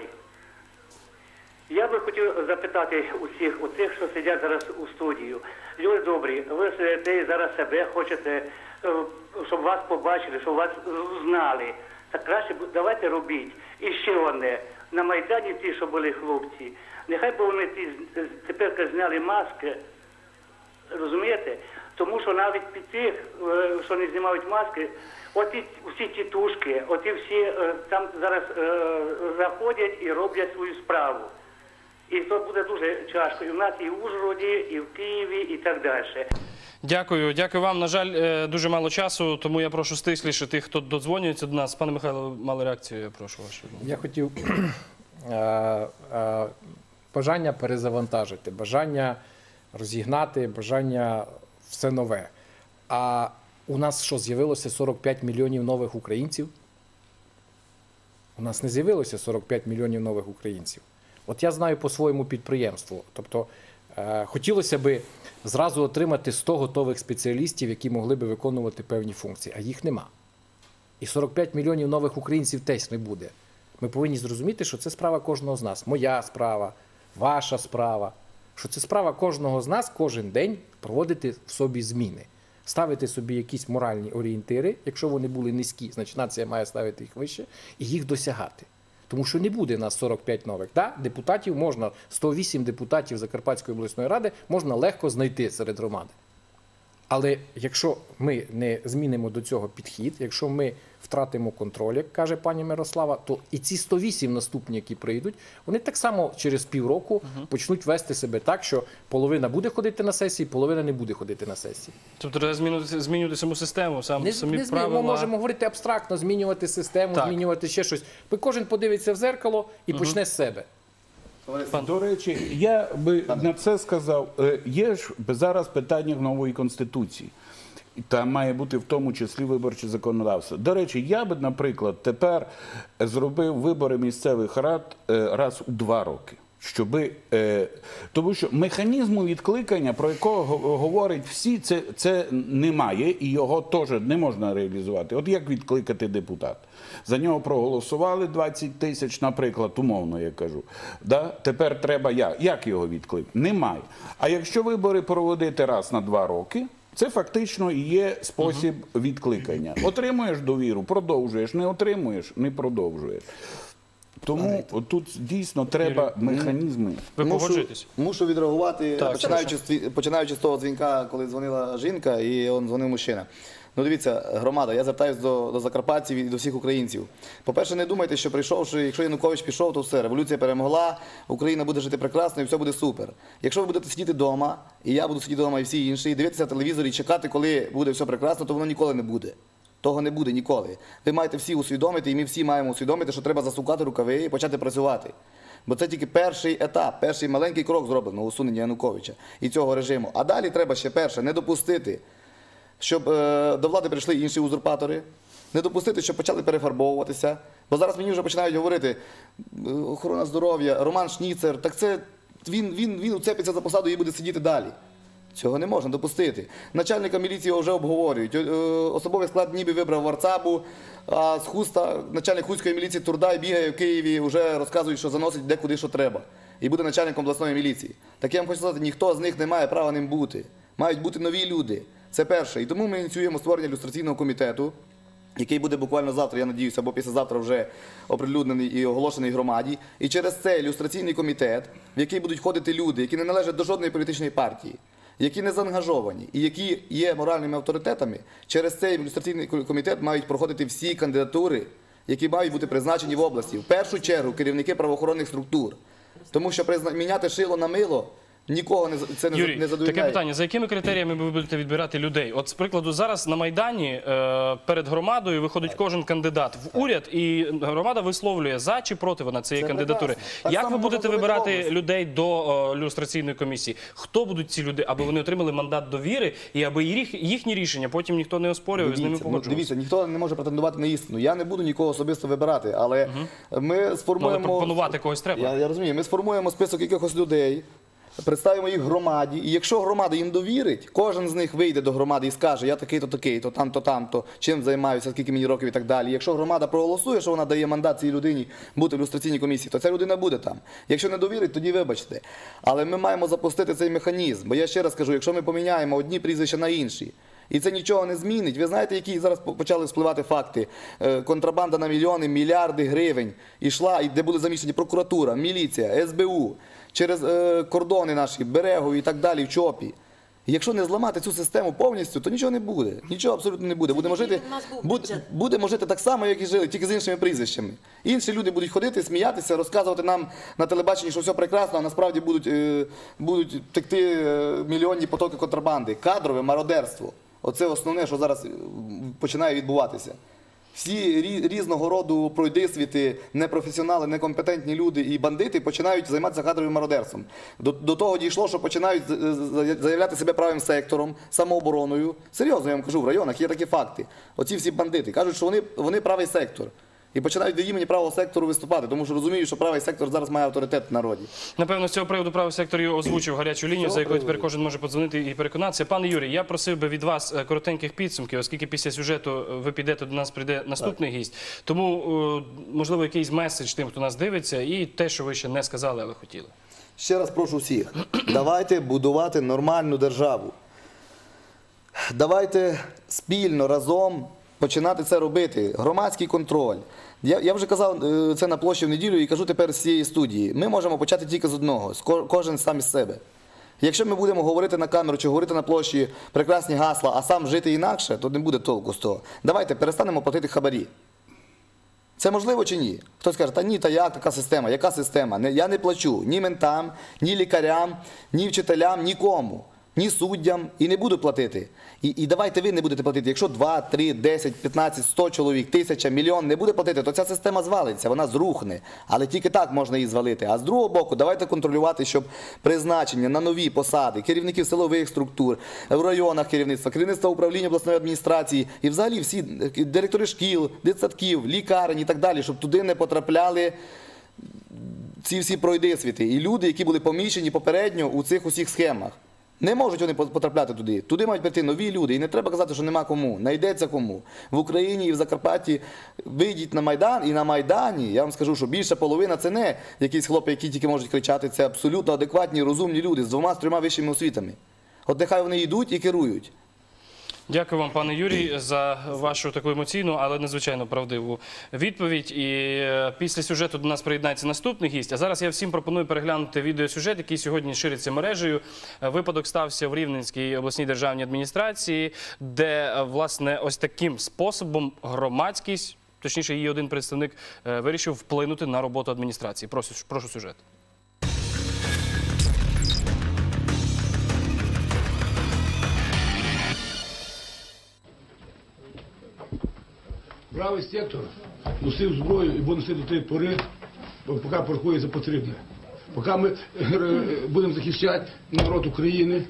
Я би хотів запитати усіх оцих, що сидять зараз у студію. Люди добрі, ви сидите і зараз себе хочете, щоб вас побачили, щоб вас знали. Так краще давайте робіть. І ще одне. На Майдані ті, що були хлопці, нехай би вони тепер зняли маски, розумієте? Тому що навіть під тих, що не знімають маски, оті всі тітушки, оті всі там зараз заходять і роблять свою справу. І це буде дуже тяжко. І в нас і в Ужгороді, і в Києві, і так далі. Дякую. Дякую вам. На жаль, дуже мало часу, тому я прошу стисліше тих, хто додзвонюється до нас. Пане Михайло, мали реакцію, я прошу вашу. Я хотів бажання перезавантажити, бажання розігнати, бажання все нове. А у нас що, з'явилося 45 мільйонів нових українців? У нас не з'явилося 45 мільйонів нових українців. От я знаю по своєму підприємству. Тобто хотілося б зразу отримати 100 готових спеціалістів, які могли б виконувати певні функції, а їх нема. І 45 мільйонів нових українців теж не буде. Ми повинні зрозуміти, що це справа кожного з нас. Моя справа, ваша справа. Що це справа кожного з нас кожен день проводити в собі зміни. Ставити собі якісь моральні орієнтири, якщо вони були низькі, значить нація має ставити їх вище, і їх досягати. Тому що не буде нас 45 нових. Да? Депутатів можна, 108 депутатів Закарпатської обласної ради можна легко знайти серед громади. Але якщо ми не змінимо до цього підхід, якщо ми втратимо контроль, як каже пані Мирослава, то і ці 108 наступні, які прийдуть, вони так само через півроку почнуть вести себе так, що половина буде ходити на сесії, половина не буде ходити на сесії. Тобто треба змінювати саму систему, самі правила. Ми можемо говорити абстрактно, змінювати систему, змінювати ще щось. Кожен подивиться в зеркало і почне з себе. До речі, я би на це сказав, є ж зараз питання в нової Конституції. Там має бути в тому числі виборче законодавство. До речі, я би, наприклад, тепер зробив вибори місцевих рад раз у 2 роки. Тому що механізму відкликання, про якого говорять всі, це немає і його теж не можна реалізувати. От як відкликати депутата? За нього проголосували 20 тисяч, наприклад, умовно я кажу. Тепер треба як його відкликати? Немає. А якщо вибори проводити раз на 2 роки, це фактично і є спосіб відкликання. Отримуєш довіру, продовжуєш, не отримуєш, не продовжуєш. Тому тут дійсно треба механізми. Ви погоджуєтесь? Мушу відреагувати, починаючи з того дзвінка, коли дзвонила жінка і дзвонив мужчина. Ну дивіться, громада, я звертаюся до закарпатців і до всіх українців. По-перше, не думайте, що прийшовши, якщо Янукович пішов, то все, революція перемогла, Україна буде жити прекрасно і все буде супер. Якщо ви будете сидіти вдома, і я буду сидіти вдома, і всі інші, і дивитися телевізор і чекати, коли буде все прекрасно, то воно ніколи не буде. Того не буде ніколи. Ви маєте всі усвідомити, і ми всі маємо усвідомити, що треба засукати рукави і почати працювати. Бо це тільки перший етап, перший маленький крок зроблено усунення Януковича і цього режиму. А далі треба ще перше не допустити, щоб до влади прийшли інші узурпатори, не допустити, щоб почали перефарбовуватися. Бо зараз мені вже починають говорити, охорона здоров'я, Роман Шніцер, так це він уцепиться за посаду і буде сидіти далі. Цього не можна допустити. Начальника міліції вже обговорюють. Особовий склад ніби вибрав Варцабу, а з Хуста, начальник Хуської міліції Турдай бігає в Києві, вже розказують, що заносить де куди, що треба. І буде начальником обласної міліції. Так я вам хочу сказати, ніхто з них не має права ним бути. Мають бути нові люди. Це перше. І тому ми ініціюємо створення люстраційного комітету, який буде буквально завтра, я надіюся, або післязавтра вже оприлюднений і оголошений громаді. І через цей люстраційний комітет, в який будуть входити люди, які не належать до жодної політичної партії, які не заангажовані і які є моральними авторитетами, через цей люстраційний комітет мають проходити всі кандидатури, які мають бути призначені в області. В першу чергу керівники правоохоронних структур. Тому що міняти шило на мило нікого це не задовольняє. Юрій, таке питання. За якими критеріями ви будете відбирати людей? От, з прикладу, зараз на Майдані перед громадою виходить кожен кандидат в уряд, і громада висловлює за чи проти вона цієї кандидатури. Як ви будете вибирати людей до люстраційної комісії? Хто будуть ці люди, аби вони отримали мандат довіри, і аби їхні рішення потім ніхто не оспорював і з ними погоджувався? Дивіться, ніхто не може претендувати на істину. Я не буду нікого особисто вибирати, але ми сформуємо... Але пропонувати когось треба. Я розумію. Ми сформуємо список якихось людей, представимо їх громаді, і якщо громада їм довірить, кожен з них вийде до громади і скаже, я такий-то, там-то, чим займаюся, скільки мені років і так далі. Якщо громада проголосує, що вона дає мандат цій людині бути в люстраційній комісії, то ця людина буде там. Якщо не довірить, тоді вибачте. Але ми маємо запустити цей механізм, бо я ще раз кажу, якщо ми поміняємо одні прізвища на інші, і це нічого не змінить. Ви знаєте, які зараз почали спливати факти? Контрабанда на мільйони, мільярди гривень ішла, і де були замішані прокуратура, міліція, СБУ, через кордони наші, Берегові і так далі, в ЧОПі. Якщо не зламати цю систему повністю, то нічого не буде. Нічого абсолютно не буде. Будемо жити так само, як і жили, тільки з іншими прізвищами. Інші люди будуть ходити, сміятися, розказувати нам на телебаченні, що все прекрасно, а насправді будуть текти мільйонні потоки контрабанди. Кадрове мародерство. Оце основне, що зараз починає відбуватися. Всі різного роду пройдисвіти, непрофесіонали, некомпетентні люди і бандити починають займатися кадровим мародерством. До того дійшло, що починають заявляти себе правим сектором, самообороною. Серйозно, я вам кажу, в районах є такі факти. Оці всі бандити кажуть, що вони правий сектор. І починають від імені правого сектору виступати, тому що розуміють, що правий сектор зараз має авторитет в народі. Напевно, з цього приводу правий сектор озвучив гарячу лінію, за якою тепер кожен може подзвонити і переконатися. Пане Юрій, я просив би від вас коротеньких підсумків, оскільки після сюжету ви підете, до нас прийде наступний гість. Тому, можливо, якийсь меседж тим, хто нас дивиться, і те, що ви ще не сказали, але хотіли. Ще раз прошу всіх, давайте будувати нормальну державу. Давайте спільно, разом починати це робити. Громадський контроль. Я вже казав це на площі в неділю і кажу тепер з цієї студії. Ми можемо почати тільки з одного, кожен сам із себе. Якщо ми будемо говорити на камеру чи говорити на площі прекрасні гасла, а сам жити інакше, то не буде толку з того. Давайте перестанемо платити хабарі. Це можливо чи ні? Хтось каже, та ні, та як така система? Яка система? Я не плачу ні ментам, ні лікарям, ні вчителям, нікому. ні суддям і не буду платити. І давайте ви не будете платити. Якщо 2, 3, 10, 15, 100 чоловік, 1000, мільйон не буде платити, то ця система звалиться, вона зрухне. Але тільки так можна її звалити. А з другого боку, давайте контролювати, щоб призначення на нові посади керівників силових структур, в районах керівництва управління обласної адміністрації і взагалі всі директори шкіл, дитсадків, лікарень і так далі, щоб туди не потрапляли ці всі пройдисвіти. І люди, які були поміщені попередньо у цих усіх схемах. Не можуть вони потрапляти туди. Туди мають прийти нові люди. І не треба казати, що нема кому. Найдеться кому. В Україні і в Закарпатті вийдіть на Майдан. І на Майдані, я вам скажу, що більша половина – це не якісь хлопці, які тільки можуть кричати. Це абсолютно адекватні, розумні люди з 2-3 вищими освітами. От нехай вони йдуть і керують. Дякую вам, пане Юрій, за вашу таку емоційну, але надзвичайно правдиву відповідь. І після сюжету до нас приєднається наступний гість. А зараз я всім пропоную переглянути відеосюжет, який сьогодні шириться мережею. Випадок стався в Рівненській обласній державній адміністрації, де, власне, ось таким способом громадськість, точніше її один представник, вирішив вплинути на роботу адміністрації. Прошу сюжет. Правий сектор носив зброю і буде носити до тієї пори, поки порахує за потрібне. Поки ми будемо захищати народ України.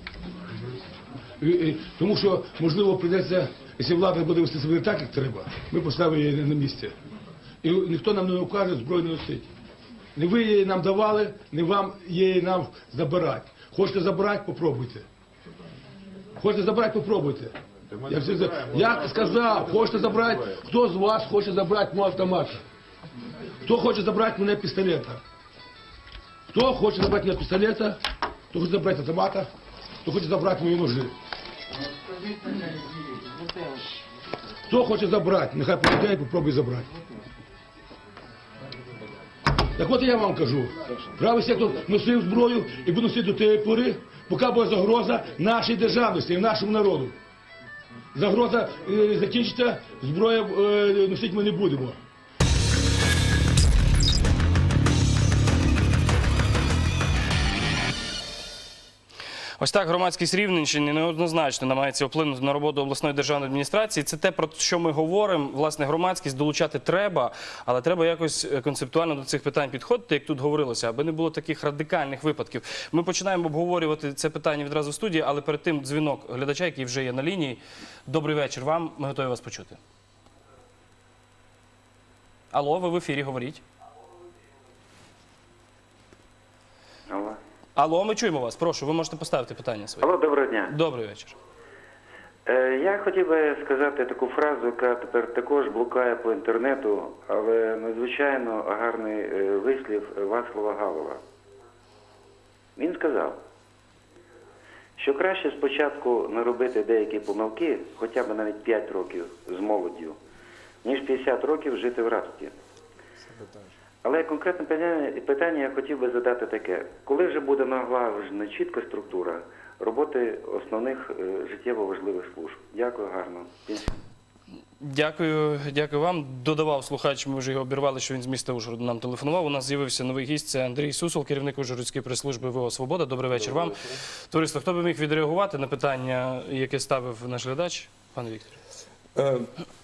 Тому що, можливо, прийдеться, якщо влада буде вести себе не так, як треба, ми поставимо її на місце. І ніхто нам не укаже зброю не носити. Не ви її нам давали, не вам її нам забирати. Хочете забирати – попробуйте. Хочете забирати – попробуйте. Я сказав, хочете забрати, хто з вас хоче забрати мій автомат? Хто хоче забрати мене пістолета? Хто хоче забрати мене пістолета? Хто хоче забрати автомата? Хто хоче забрати мої ножи? Хто хоче забрати? Нехай подає і попробує забрати. Так от я вам кажу, правий сектор носив зброю і буде носити до тієї пори, поки буде загроза нашій державності і нашому народу. Загроза закінчиться, зброю носити ми не будемо. Ось так громадськість Рівненщини неоднозначно намагається вплинути на роботу обласної державної адміністрації. Це те, про що ми говоримо. Власне, громадськість долучати треба, але треба якось концептуально до цих питань підходити, як тут говорилося, аби не було таких радикальних випадків. Ми починаємо обговорювати це питання відразу в студії, але перед тим дзвінок глядача, який вже є на лінії. Добрий вечір вам, ми готові вас почути. Алло, ви в ефірі, говоріть. Алло. Алло, ми чуємо вас. Прошу, ви можете поставити питання своє. Алло, доброго дня. Добрий вечір. Я хотів би сказати таку фразу, яка тепер також блукає по інтернету, але надзвичайно гарний вислів Вацлава Гавела. Він сказав, що краще спочатку наробити деякі помилки, хоча б навіть 5 років з молоддю, ніж 50 років жити в рабстві. Але конкретне питання я хотів би задати таке. Коли вже буде налагоджена чітка структура роботи основних життєво важливих служб? Дякую, гарно. Дякую вам. Додавав слухач, ми вже його обірвали, що він з міста Ужгорода нам телефонував. У нас з'явився новий гість, це Андрій Сусол, керівник Ужгородської прес-служби ВО «Свобода». Добрий вечір вам. Товариство, хто би міг відреагувати на питання, яке ставив наш глядач? Пане Віктор.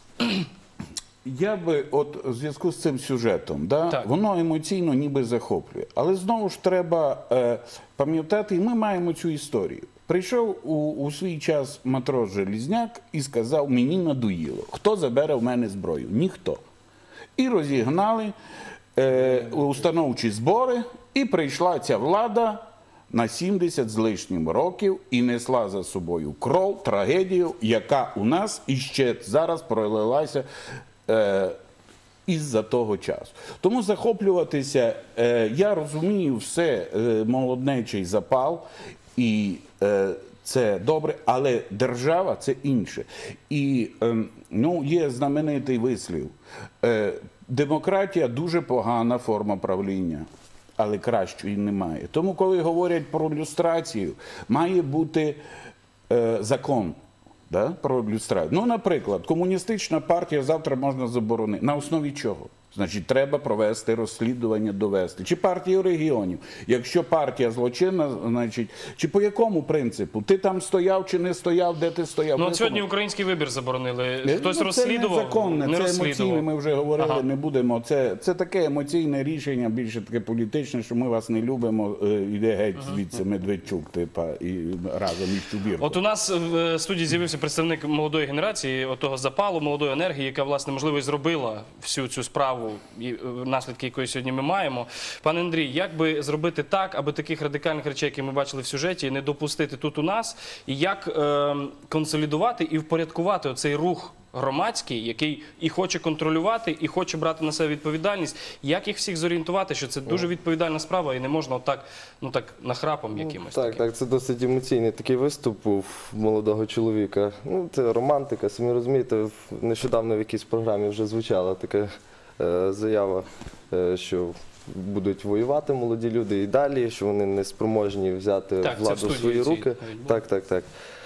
Я би, от у зв'язку з цим сюжетом, воно емоційно ніби захоплює. Але знову ж треба пам'ятати, і ми маємо цю історію. Прийшов у свій час матрос Желізняк і сказав, мені надоїло. Хто забере в мене зброю? Ніхто. І розігнали установчі збори, і прийшла ця влада на 70 з лишнім років і несла за собою кров, трагедію, яка у нас іще зараз пролилася із-за того часу. Тому захоплюватися, я розумію все, молоднечий запал, і це добре, але держава – це інше. І є знаменитий вислів. Демократія – дуже погана форма правління, але кращої немає. Тому, коли говорять про люстрацію, має бути закон. Про люстрацію. Ну, наприклад, комуністична партія завтра можна заборонити. На основі чого? Значить, треба провести розслідування, довести. Чи партію регіонів? Якщо партія злочинна, значить, чи по якому принципу? Ти там стояв чи не стояв, де ти стояв? Ну, от сьогодні український вибір заборонили. Хтось розслідував? Це незаконне, не це розслідував. емоційне, ми вже говорили, не будемо. Це таке емоційне рішення, більше таке політичне, що ми вас не любимо, іде геть звідси Медведчук, типа, і разом із Чубіркою. От у нас в студії з'явився представник молодої генерації, отого запалу, молодої енергії, яка, власне, можливо, і зробила всю цю справу, наслідки якої сьогодні ми маємо. Пане Андрій, як би зробити так, аби таких радикальних речей, які ми бачили в сюжеті, не допустити тут у нас, і як консолідувати і впорядкувати оцей рух громадський, який і хоче контролювати, і хоче брати на себе відповідальність. Як їх всіх зорієнтувати, що це дуже відповідальна справа і не можна отак, ну так, нахрапом якимось? Так, це досить емоційний такий виступ був молодого чоловіка. Ну, це романтика, самі розумієте, нещодавно в якійсь програмі вже звучала така заява, що будуть воювати молоді люди і далі, що вони не спроможні взяти владу в свої руки. Так.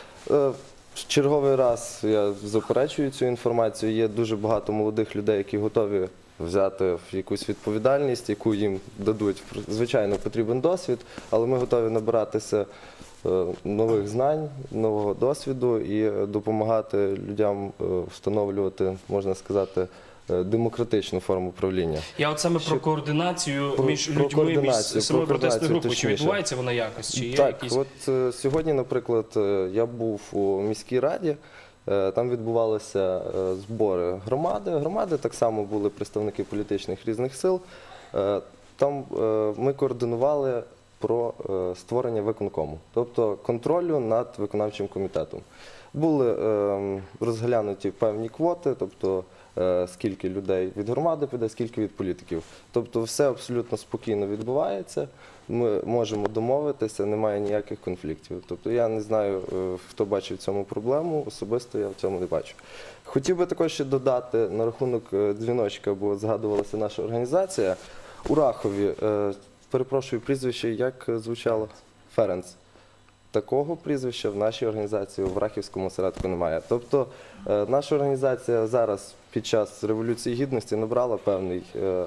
Черговий раз я заперечую цю інформацію. Є дуже багато молодих людей, які готові взяти якусь відповідальність, яку їм дадуть. Звичайно, потрібен досвід, але ми готові набиратися нових знань, нового досвіду і допомагати людям встановлювати, можна сказати, демократичну форму правління. Я от саме про координацію між людьми, між самою протестною групою. Чи відбувається вона якось? Чи є якісь? От сьогодні, наприклад, я був у міській раді, там відбувалися збори громади. Громади так само були представники політичних різних сил. Там ми координували про створення виконкому, тобто контролю над виконавчим комітетом. Були розглянуті певні квоти, тобто скільки людей від громади піде, скільки від політиків. Тобто все абсолютно спокійно відбувається, ми можемо домовитися, немає ніяких конфліктів. Тобто я не знаю, хто бачив в цьому проблему, особисто я в цьому не бачу. Хотів би також ще додати на рахунок дзвіночка, бо згадувалася наша організація. У Рахові, перепрошую, прізвище як звучало? Ференц. Такого прізвища в нашій організації в Рахівському осередку немає. Тобто наша організація зараз під час Революції Гідності набрала певний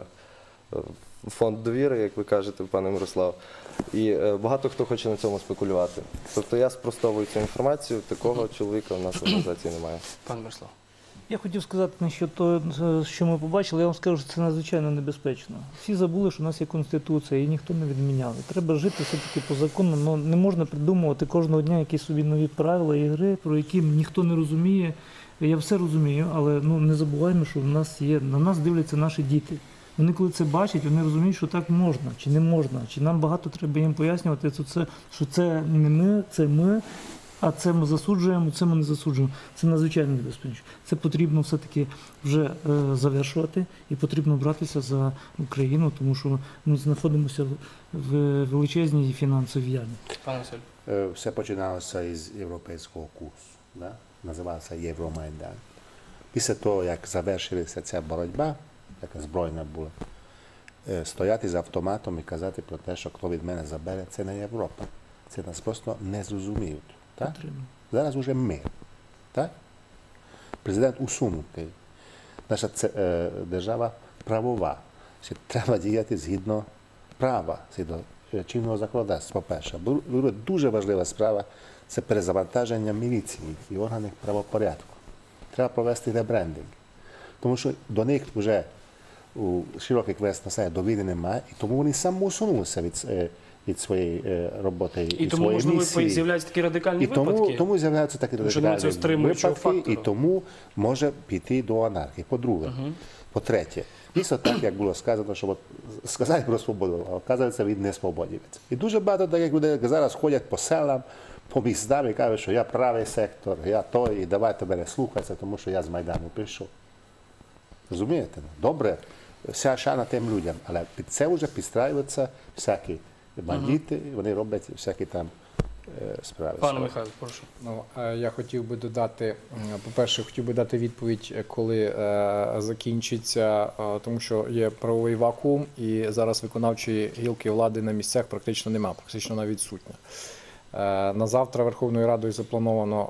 фонд довіри, як ви кажете, пане Мирослав, і багато хто хоче на цьому спекулювати. Тобто я спростовую цю інформацію, такого чоловіка в нашій організації немає. Пане Мирослав. Я хотів сказати, що то, що ми побачили, я вам скажу, що це надзвичайно небезпечно. Всі забули, що у нас є Конституція, її ніхто не відміняв. Треба жити все-таки по закону, але не можна придумувати кожного дня якісь собі нові правила ігри, про які ніхто не розуміє. Я все розумію, але не забуваємо, що на нас дивляться наші діти. Вони коли це бачать, вони розуміють, що так можна, чи не можна, чи нам багато треба їм пояснювати, що це не ми, це ми. А це ми засуджуємо, це ми не засуджуємо. Це надзвичайно небезпечно. Це потрібно все-таки вже завершувати і потрібно братися за Україну, тому що ми знаходимося в величезній фінансовій ямі. Пане Василь. Все починалося із європейського курсу. Да? Називався Євромайдан. Після того, як завершилася ця боротьба, яка збройна була, стояти з автоматом і казати про те, що хто від мене забере, це не Європа. Це нас просто не зрозуміють. Так? Зараз вже ми. Так? Президент усунутий. Наша держава правова. Треба діяти згідно права, згідно чинного законодавства, по-перше. Друга дуже важлива справа – це перезавантаження міліції і органів правопорядку. Треба провести ребрендинг. Тому що до них вже у широкий квест населення довіри немає, і тому вони самоусунулися від своєї роботи і своєї тому, можливо, місії. з'являються такі радикальні випадки? Тому з'являються такі радикальні випадки, і тому може піти до анархії. По-друге. По-третє, дійсно так, як було сказано, що сказати про свободу, а оказується, він не свободівець. І дуже багато таких людей, які зараз ходять по селам, по містам і кажуть, що я правий сектор, я той, і давайте мене слухатися, тому що я з Майдану прийшов. Розумієте? Добре, вся шана тим людям, але під це вже підстраюються всякі бандити, вони роблять всякі там справи. Пане Михайло, прошу. Я хотів би додати, по-перше, хотів би дати відповідь, коли закінчиться, тому що є правовий вакуум, і зараз виконавчої гілки влади на місцях практично немає, практично вона відсутня. На завтра Верховною Радою заплановано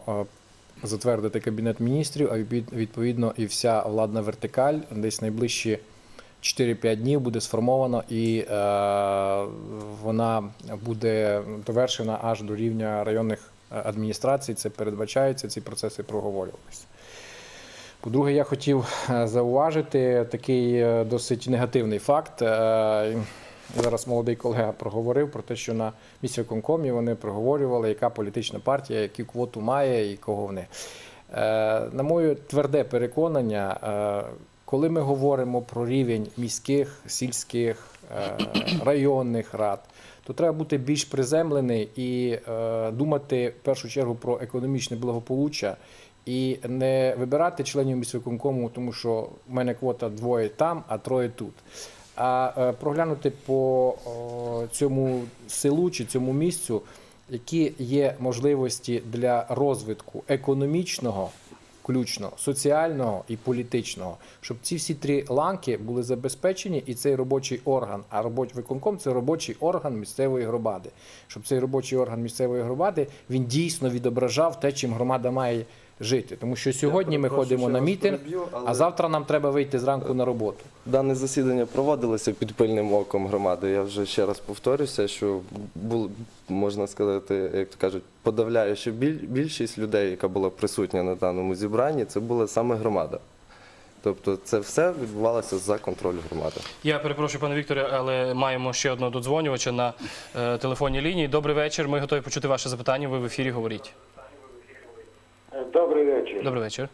затвердити Кабінет міністрів, а відповідно і вся владна вертикаль десь найближчі 4-5 днів буде сформовано і вона буде довершена аж до рівня районних адміністрацій. Це передбачається, ці процеси проговорювалися. По-друге, я хотів зауважити такий досить негативний факт. Зараз молодий колега проговорив про те, що на міськвиконкомі вони проговорювали, яка політична партія, яку квоту має і кого вони. На моє тверде переконання, коли ми говоримо про рівень міських, сільських, районних рад, то треба бути більш приземлений і думати в першу чергу про економічне благополуччя і не вибирати членів міськвиконкому, тому що в мене квота 2 там, а 3 тут. А проглянути по цьому селу чи цьому місцю, які є можливості для розвитку економічного, включно соціального і політичного, щоб ці всі 3 ланки були забезпечені, і цей робочий орган, а виконком – це робочий орган місцевої громади, щоб цей робочий орган місцевої громади, він дійсно відображав те, чим громада має жити. Тому що сьогодні ми ходимо на мітинг, а завтра нам треба вийти зранку на роботу. Дане засідання проводилося під пильним оком громади. Я вже ще раз повторюся, що можна сказати, як то кажуть, подавляюча більшість людей, яка була присутня на даному зібранні, це була саме громада. Тобто це все відбувалося за контролю громади. Я перепрошую, пане Вікторе, але маємо ще одного додзвонювача на телефонній лінії. Добрий вечір, ми готові почути ваше запитання, ви в ефірі, говоріть. Добрий вечір. Добрий вечір.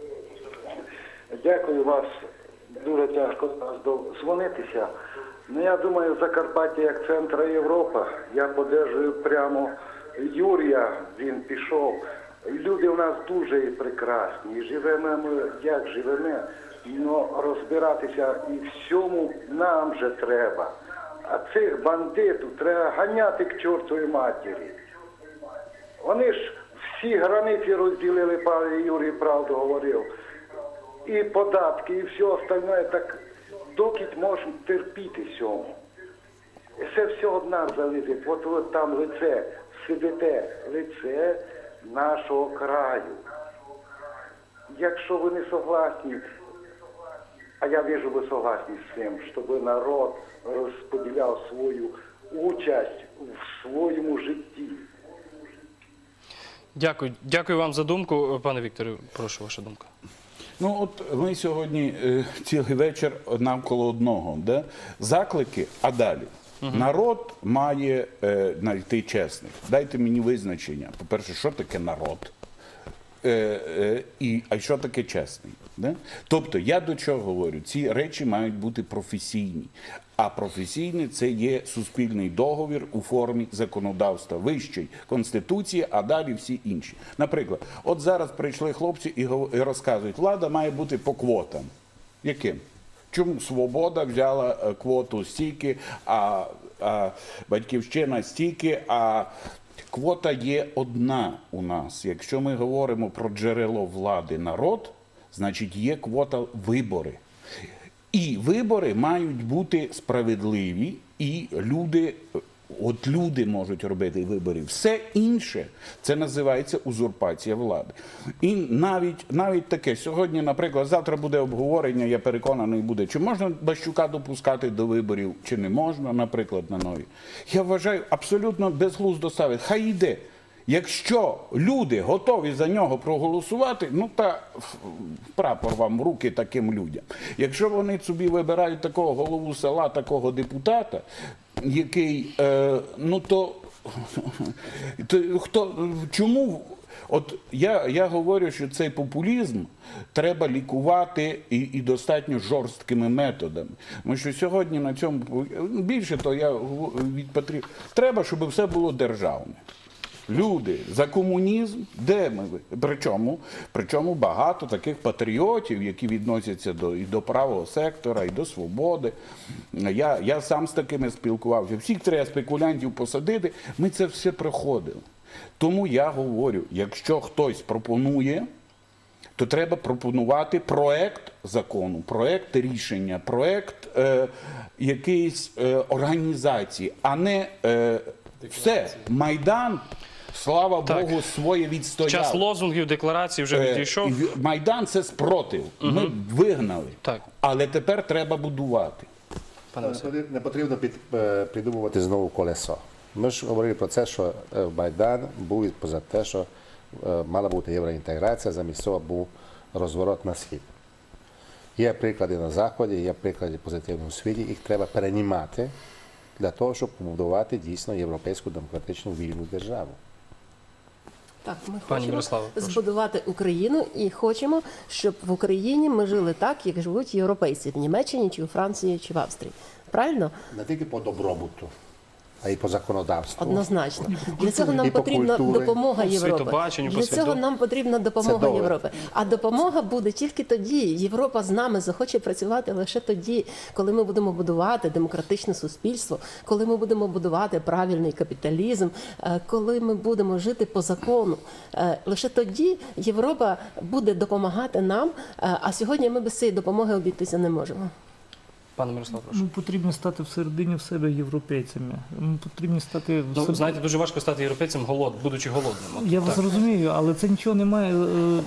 Дякую вас. Дуже тяжко дозвонитися. Ну, я думаю, Закарпаття як центр Європи. Я подержую прямо Юрія, він пішов. Люди у нас дуже прекрасні. Живемо ми, як живемо, але розбиратися і всьому нам же треба. А цих бандитів треба ганяти к чортовій матері. Вони ж всі границі розділили, пан Юрій правду говорив. І податки, і все остальне, так доки можемо терпіти цьому. І це все одна залежить. От там лице, сидите, лице нашого краю. Якщо ви не согласні, а я вижу, ви согласні з цим, щоб народ розподіляв свою участь в своєму житті. Дякую вам за думку. Пане Вікторе, прошу, ваша думка. Ну от ми сьогодні цілий вечір навколо одного. Да? Заклики, а далі. Народ має знайти чесних. Дайте мені визначення. По-перше, що таке народ? А що таке чесний? Да? Тобто, я до чого говорю? Ці речі мають бути професійні. А професійний – це є суспільний договір у формі законодавства. Вищий – Конституція, а далі всі інші. Наприклад, от зараз прийшли хлопці і розказують, влада має бути по квотам. Яким? Чому Свобода взяла квоту стільки, а Батьківщина стільки, а квота є одна у нас. Якщо ми говоримо про джерело влади народ, значить є квота вибори. І вибори мають бути справедливі, і люди можуть робити вибори. Все інше – це називається узурпація влади. І навіть таке, сьогодні, наприклад, завтра буде обговорення, я переконаний буде, чи можна Бащука допускати до виборів, чи не можна, наприклад, на нові. Я вважаю, абсолютно безглуздо ставити. Хай йде. Якщо люди готові за нього проголосувати, ну та прапор вам в руки таким людям. Якщо вони собі вибирають такого голову села, такого депутата, який, чому? От я говорю, що цей популізм треба лікувати і достатньо жорсткими методами. Тому що сьогодні на цьому, більше того, я від Петрів, треба, щоб все було державне. Люди за комунізм, де ми? Причому багато таких патріотів, які відносяться і до правого сектора, і до свободи. Я сам з такими спілкувався. Всіх треба спекулянтів посадити, ми це все проходили. Тому я говорю, якщо хтось пропонує, то треба пропонувати проект закону, проект рішення, проект якоїсь організації, а не все, Майдан. слава Богу, своє відстояв. Час лозунгів, декларацій вже відійшов. Майдан – це спротив. Ми вигнали. Але тепер треба будувати. Не потрібно придумувати знову колесо. Ми ж говорили про це, що Майдан був поза те, що мала бути євроінтеграція, замість цього був розворот на схід. Є приклади на Заході, є приклади позитивні у світі, їх треба переймати для того, щоб побудувати дійсно європейську демократичну вільну державу. Так, ми Пані хочемо Мирослава, прошу. збудувати Україну і хочемо, щоб в Україні ми жили так, як живуть європейці в Німеччині, чи у Франції, чи в Австрії. Правильно? Не тільки по добробуту, а й по законодавству. Однозначно. Для цього нам І по потрібна культурі. допомога По Європи. світобаченню, по Для цього світу. нам потрібна Це допомога добре. Європи. А допомога буде тільки тоді. Європа з нами захоче працювати лише тоді, коли ми будемо будувати демократичне суспільство, коли ми будемо будувати правильний капіталізм, коли ми будемо жити по закону. Лише тоді Європа буде допомагати нам, а сьогодні ми без цієї допомоги обійтися не можемо. Пане Мирослав, прошу. Ну, потрібно стати всередині в себе європейцями. Потрібно стати в Ну, себе... знаєте, дуже важко стати європейцем, будучи голодним. От, Я вас так. розумію, але це нічого не має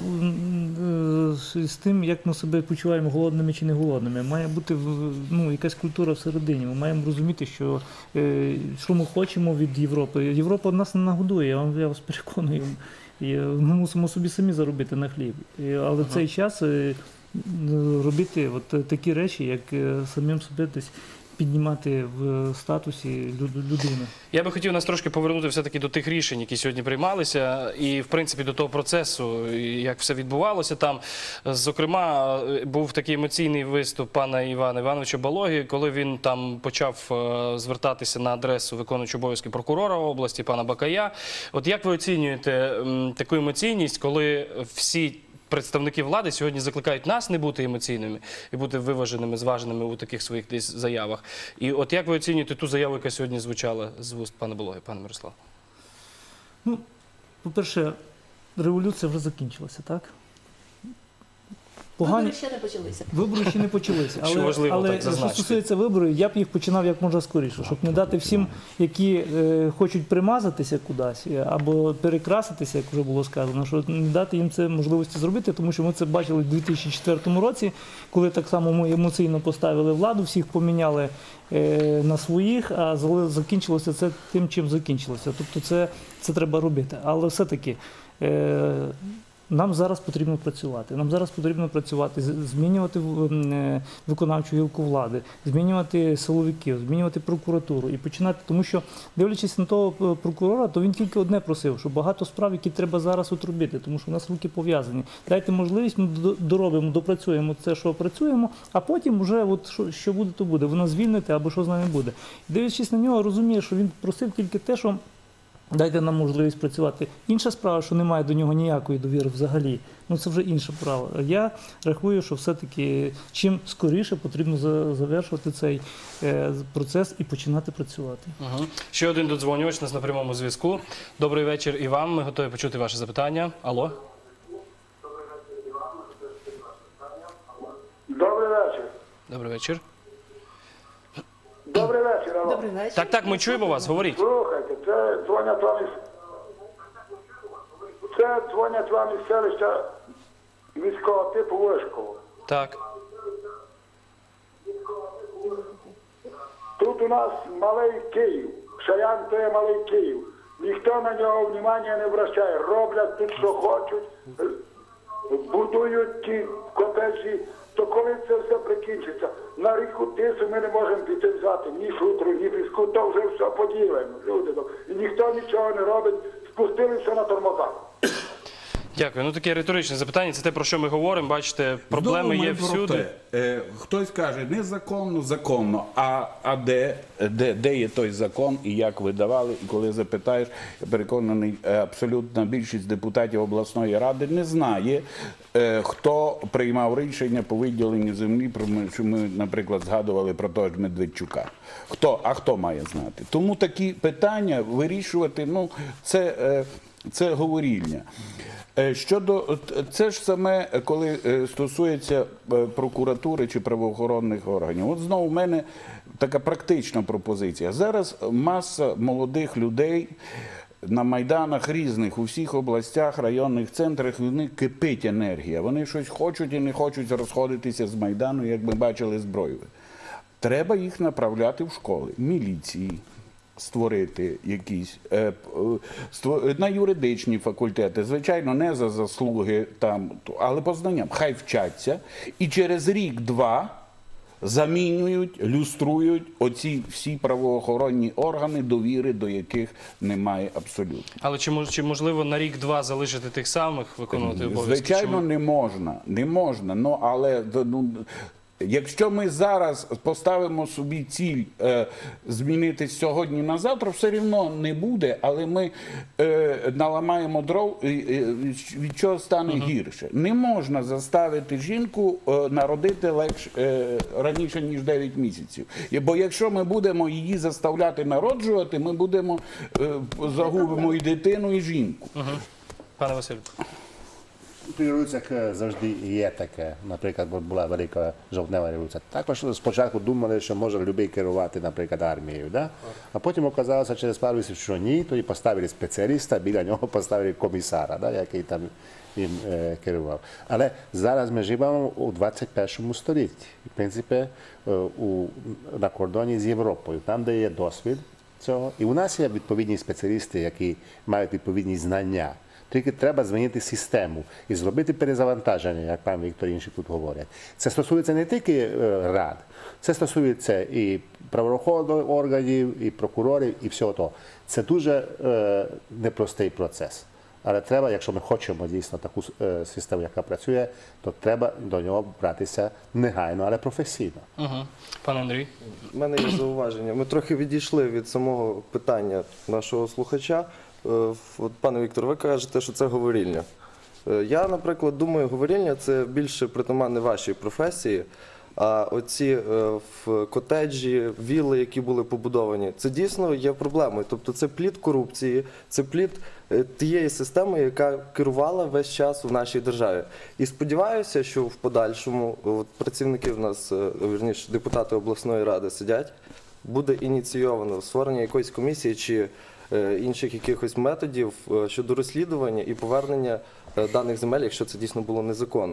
з тим, як ми себе почуваємо голодними чи не голодними. Має бути якась культура всередині. Ми маємо розуміти, що ми хочемо від Європи. Європа нас не нагодує, я вас переконую. І ми мусимо собі самі заробити на хліб. Але в цей час робити такі речі, як самим себе десь піднімати в статусі людини. Я би хотів нас трошки повернути все-таки до тих рішень, які сьогодні приймалися, і, в принципі, до того процесу, як все відбувалося там. Зокрема, був такий емоційний виступ пана Івана Івановича Балоги, коли він там почав звертатися на адресу виконуючого обов'язки прокурора області, пана Бакая. От як ви оцінюєте таку емоційність, коли всі представники влади сьогодні закликають нас не бути емоційними і бути виваженими, зваженими у таких своїх десь заявах? І от як ви оцінюєте ту заяву, яка сьогодні звучала з вуст пана Балоги, пане Мирослав? Ну, по-перше, революція вже закінчилася, так? Вибори ще не почалися. Вибори ще не почалися. Що важливо, але так що зазначити. стосується виборів, я б їх починав як можна скоріше, щоб не дати всім, які хочуть примазатися кудись або перекраситися, як вже було сказано, щоб не дати їм це можливості зробити, тому що ми це бачили в 2004 році, коли так само ми емоційно поставили владу, всіх поміняли на своїх, а закінчилося це тим, чим закінчилося. Тобто це треба робити. Але все-таки нам зараз потрібно працювати. Нам зараз потрібно працювати, змінювати виконавчу гілку влади, змінювати силовиків, змінювати прокуратуру і починати, тому що, дивлячись на того прокурора, то він тільки одне просив, що багато справ, які треба зараз робити, тому що у нас руки пов'язані. Дайте можливість, ми доробимо, допрацюємо це, що працюємо, а потім вже що буде, то буде. Ви нас звільните або що з нами буде. Дивлячись на нього, розуміє, що він просив тільки те, що дайте нам можливість працювати. Інша справа, що немає до нього ніякої довіри взагалі. Ну це вже інша справа. Я рахую, що все-таки чим скоріше потрібно завершувати цей процес і починати працювати. Ще один додзвонювач у нас на прямому зв'язку. Добрий вечір і вам. Ми готові почути ваше запитання. Алло. Добрий вечір. Добрий вечір. Добрий вечір. Алло. Добрий вечір. Так, ми чуємо вас. Говоріть. Слухайте, це дзвонять вам із селища міського типу Вишково. Так. Тут у нас малий Київ. Шаян – то є малий Київ. Ніхто на нього внимання не обращає. Роблять тут, що хочуть, будують ті котеджі. То коли це все прикінчиться? На ріку Тису ми не можемо піти взяти ні шутру, ні піску, то вже все поділено. Люди, і ніхто нічого не робить, спустилися на тормозах. Дякую. Ну таке риторичне запитання. Це те, про що ми говоримо. Бачите, проблеми є всюди. Хтось каже, незаконно, законно. А де є той закон і як видавали? І коли запитаєш, я переконаний, абсолютна більшість депутатів обласної ради не знає, хто приймав рішення по виділенню землі, що ми, наприклад, згадували про того ж Медведчука. Хто має знати? Тому такі питання вирішувати, ну, це говорільня. Це ж саме, коли стосується прокуратури чи правоохоронних органів. От знову в мене така практична пропозиція. Зараз маса молодих людей на майданах різних, у всіх областях, районних центрах, в них кипить енергія. Вони щось хочуть і не хочуть розходитися з Майдану, як ми бачили зброю. Треба їх направляти в школи, міліції, створити якісь, на юридичні факультети, звичайно, не за заслуги, там, але по знанням. Хай вчаться і через рік-два замінюють, люструють оці всі правоохоронні органи, довіри до яких немає абсолютно. Але чи можливо на рік-два залишити тих самих виконувати обов'язки? Звичайно, не можна. Не можна. Ну, але якщо ми зараз поставимо собі ціль змінити з сьогодні на завтра, все рівно не буде, але ми наламаємо дров, від чого стане гірше. Не можна заставити жінку народити раніше, ніж 9 місяців. Бо якщо ми будемо її заставляти народжувати, ми загубимо і дитину, і жінку. Пане Василю. При революціях завжди є таке, наприклад, була велика жовтнева революція. Також спочатку думали, що може любий керувати, наприклад, армією, да? А потім оказалося через пару місяців, що ні, тоді поставили спеціаліста, біля нього поставили комісара, да? Який там їм керував. Але зараз ми живемо у 21 столітті, в принципі, на кордоні з Європою, там, де є досвід цього. І у нас є відповідні спеціалісти, які мають відповідні знання. Тільки треба змінити систему і зробити перезавантаження, як пан Віктор і інші тут говорять. Це стосується не тільки рад, це стосується і правоохоронних органів, і прокурорів, і всього того. Це дуже непростий процес. Але треба, якщо ми хочемо дійсно таку систему, яка працює, то треба до нього братися негайно, але професійно. Пане Андрій? У мене є зауваження. Ми трохи відійшли від самого питання нашого слухача. От, пане Віктор, ви кажете, що це говорільня. Я, наприклад, думаю, говорільня – це більше притаманне вашій професії, а оці котеджі, вілли, які були побудовані, це дійсно є проблемою. Тобто це плід корупції, це плід тієї системи, яка керувала весь час в нашій державі. І сподіваюся, що в подальшому, от працівники в нас, вірніше, депутати обласної ради сидять, буде ініційовано створення якоїсь комісії чи інших якихось методів щодо розслідування і повернення даних земель, якщо це дійсно було незаконно.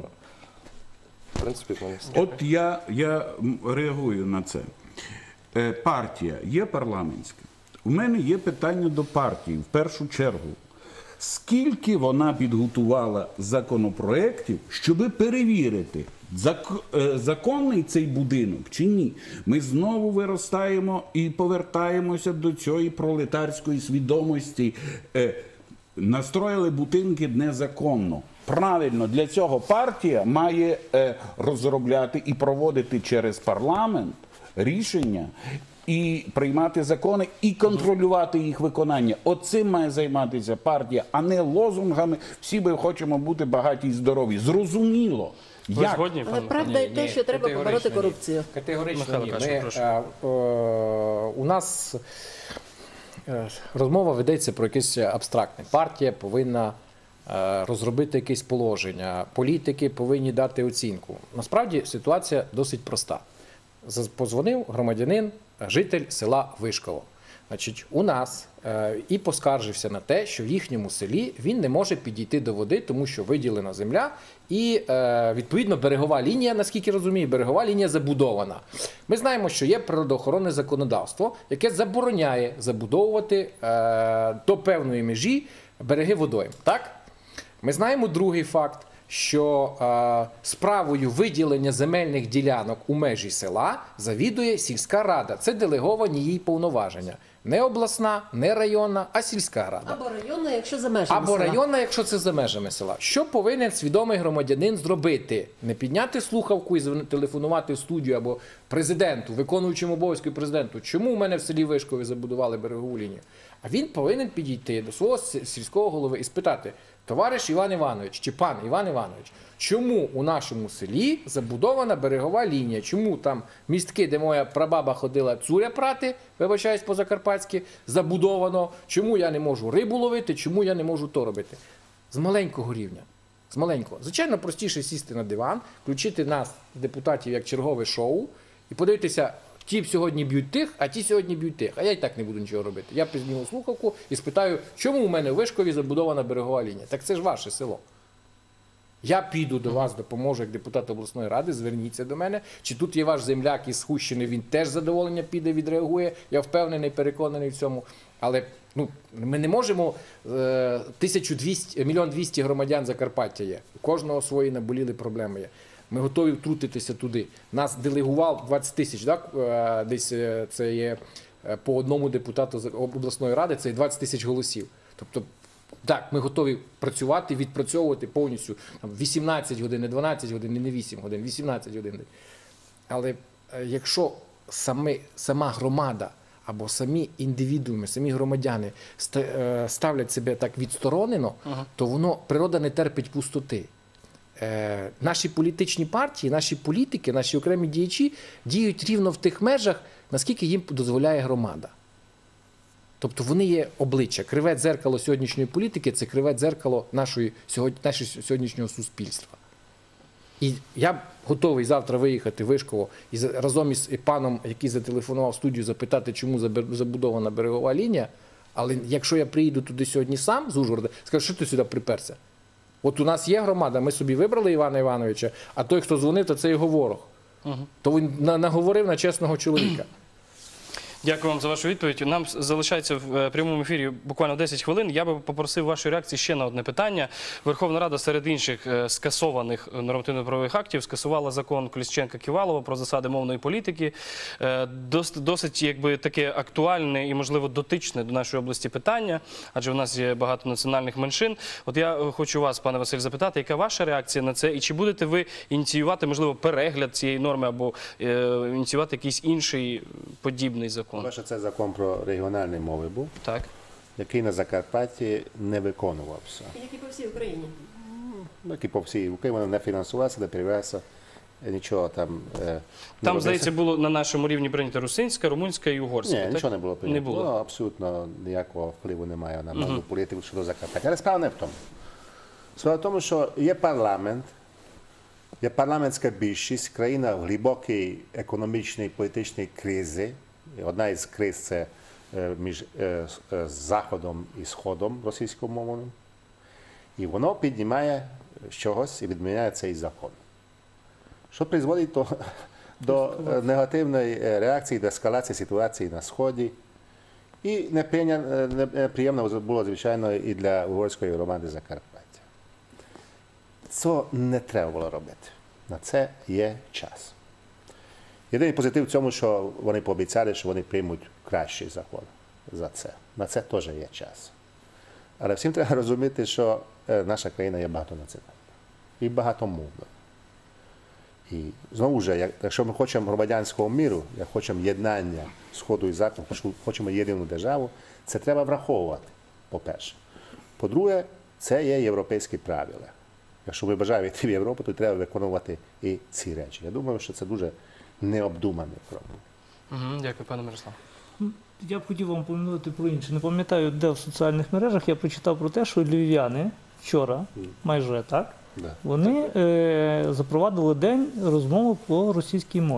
В принципі, в мене все. От я реагую на це. Партія є парламентська. У мене є питання до партії, в першу чергу. Скільки вона підготувала законопроєктів, щоб перевірити, законний цей будинок чи ні? Ми знову виростаємо і повертаємося до цієї пролетарської свідомості. Настроїли будинки незаконно. Правильно, для цього партія має розробляти і проводити через парламент рішення, і приймати закони, і контролювати їх виконання. Оцим має займатися партія, а не лозунгами «всі ми хочемо бути багаті і здорові». Зрозуміло. Ви згодні, Але правда і те, що треба побороти корупцію. Категорично ні. У нас розмова ведеться про якесь абстрактне. Партія повинна розробити якесь положення, політики повинні дати оцінку. Насправді ситуація досить проста. Позвонив громадянин, житель села Вишково. Значить, у нас і поскаржився на те, що в їхньому селі він не може підійти до води, тому що виділена земля і, відповідно, берегова лінія, наскільки розумію, берегова лінія забудована. Ми знаємо, що є природоохоронне законодавство, яке забороняє забудовувати до певної межі береги водойм. Так? Ми знаємо другий факт, що справою виділення земельних ділянок у межі села завідує сільська рада. Це делеговані їй повноваження. Не обласна, не районна, а сільська рада. Або районна, якщо за межами Або села. районна, якщо це за межами села. Що повинен свідомий громадянин зробити? Не підняти слухавку і телефонувати в студію або президенту, виконуючому обов'язки президенту. Чому у мене в селі Вишкові забудували берегову лінію? А він повинен підійти до свого сільського голови і спитати: товариш Іван Іванович чи пан Іван Іванович, чому у нашому селі забудована берегова лінія? Чому там містки, де моя прабаба ходила цуря прати, вибачаюсь по-закарпатськи, забудовано? Чому я не можу рибу ловити? Чому я не можу то робити? З маленького рівня. З маленького. Звичайно, простіше сісти на диван, включити нас, депутатів, як чергове шоу, і подивитися, Ті сьогодні б'ють тих, а ті сьогодні б'ють тих. А я і так не буду нічого робити. Я підніму слухавку і спитаю, чому у мене в Вишкові забудована берегова лінія? Так це ж ваше село. Я піду до вас, допоможу як депутат обласної ради, зверніться до мене. Чи тут є ваш земляк із Хущини, він теж задоволення піде, відреагує. Я впевнений, переконаний в цьому. Але ми не можемо, 1 200 000 громадян Закарпаття є. У кожного свої наболіли проблеми є. Ми готові втрутитися туди. Нас делегував 20 тисяч, так? Десь це є по одному депутату обласної ради, це є 20 тисяч голосів. Тобто, так, ми готові працювати, відпрацьовувати повністю 18 годин, не 12 годин, не 8 годин, 18 годин. Але якщо сама громада або самі індивідууми, самі громадяни ставлять себе так відсторонено, то природа не терпить пустоти. Наші політичні партії, наші політики, наші окремі діячі діють рівно в тих межах, наскільки їм дозволяє громада. Тобто вони є обличчя. Криве дзеркало сьогоднішньої політики – це криве дзеркало нашого сьогоднішнього суспільства. І я готовий завтра виїхати в Вишково і разом із паном, який зателефонував в студію, запитати, чому забудована берегова лінія. Але якщо я приїду туди сьогодні сам з Ужгорода, скажу, що ти сюди приперся? От у нас є громада, ми собі вибрали Івана Івановича, а той, хто дзвонив, то це його ворог. То він наговорив на чесного чоловіка. Дякую вам за вашу відповідь. Нам залишається в прямому ефірі буквально 10 хвилин. Я би попросив вашої реакції ще на одне питання. Верховна Рада серед інших скасованих нормативно-правових актів скасувала закон Колесніченка-Ківалова про засади мовної політики. Досить якби таке актуальне і, можливо, дотичне до нашої області питання, адже в нас є багато національних меншин. От я хочу вас, пане Василь, запитати, яка ваша реакція на це? І чи будете ви ініціювати, можливо, перегляд цієї норми або ініціювати якийсь інший подібний закон? Перше, це закон про регіональні мови був, який на Закарпатті не виконувався. Як і по всій Україні. Як і по всій Україні, не фінансувався, не перевірявся, нічого там не Там, здається, було на нашому рівні прийнято русинська, румунська і угорська. Ні, нічого не було прийнято. Не було. Абсолютно ніякого впливу немає на мовну політику щодо Закарпаття. Але справа не в тому. Справа в тому, що є парламент, є парламентська більшість, країна в глибокій економічній, політичній кризі. Одна із криз – це між Заходом і Сходом російськомовним. І воно піднімає чогось і відміняє цей закон. Що призводить до негативної реакції, до ескалації ситуації на Сході. І неприємно було, звичайно, і для угорської громади Закарпаття. Це не треба було робити. На це є час. Єдиний позитив в цьому, що вони пообіцяли, що вони приймуть кращий закон за це. На це теж є час. Але всім треба розуміти, що наша країна є багатонаціональна і багатомовна. І знову ж, якщо ми хочемо громадянського миру, як хочемо єднання Сходу і Заходу, хочемо єдину державу, це треба враховувати, по-перше. По-друге, це є європейські правила. Якщо ми бажаємо йти в Європу, то треба виконувати і ці речі. Я думаю, що це дуже необдуманий крок. Дякую, пане Мирослав. Я б хотів вам повідомити про інше. Не пам'ятаю, де в соціальних мережах я прочитав про те, що львів'яни вчора, майже так, вони запровадили день розмови по російській мові.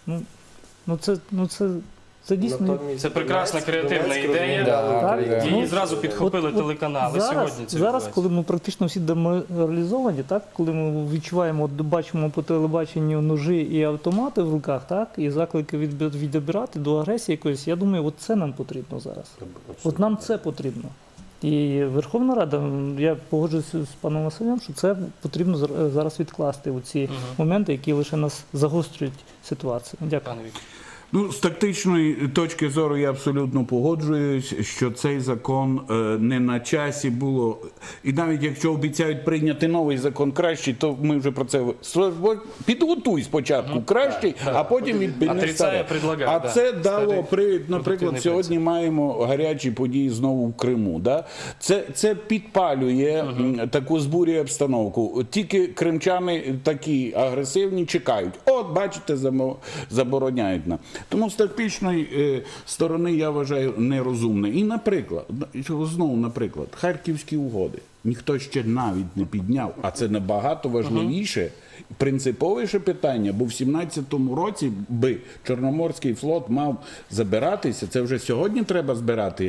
Це дійсно... Це прекрасна креативна ідея. Її зразу підхопили телеканали сьогодні. Зараз, коли ми практично всі деморалізовані, коли ми відчуваємо, бачимо по телебаченню ножі і автомати в руках, і заклики відбирати до агресії якоїсь, я думаю, от це нам потрібно зараз. От нам це потрібно. І Верховна Рада, я погоджуюся з паном Василем, що це потрібно зараз відкласти у ці моменти, які лише нас загострюють ситуацію. Дякую. Ну, з тактичної точки зору я абсолютно погоджуюсь, що цей закон не на часі було. І навіть якщо обіцяють прийняти новий закон кращий, то ми вже про це... Підготуй спочатку кращий, а потім відміни старе. А це дало привід, наприклад, сьогодні маємо гарячі події знову в Криму. Це підпалює, таку збурює обстановку. Тільки кримчани такі агресивні чекають. От, бачите, забороняють нам. Тому з тактичної сторони, я вважаю, нерозумне. І, наприклад, знову, наприклад, Харківські угоди. ніхто ще навіть не підняв, а це набагато важливіше, принциповіше питання, бо в 17-му році би Чорноморський флот мав забиратися, це вже сьогодні треба збирати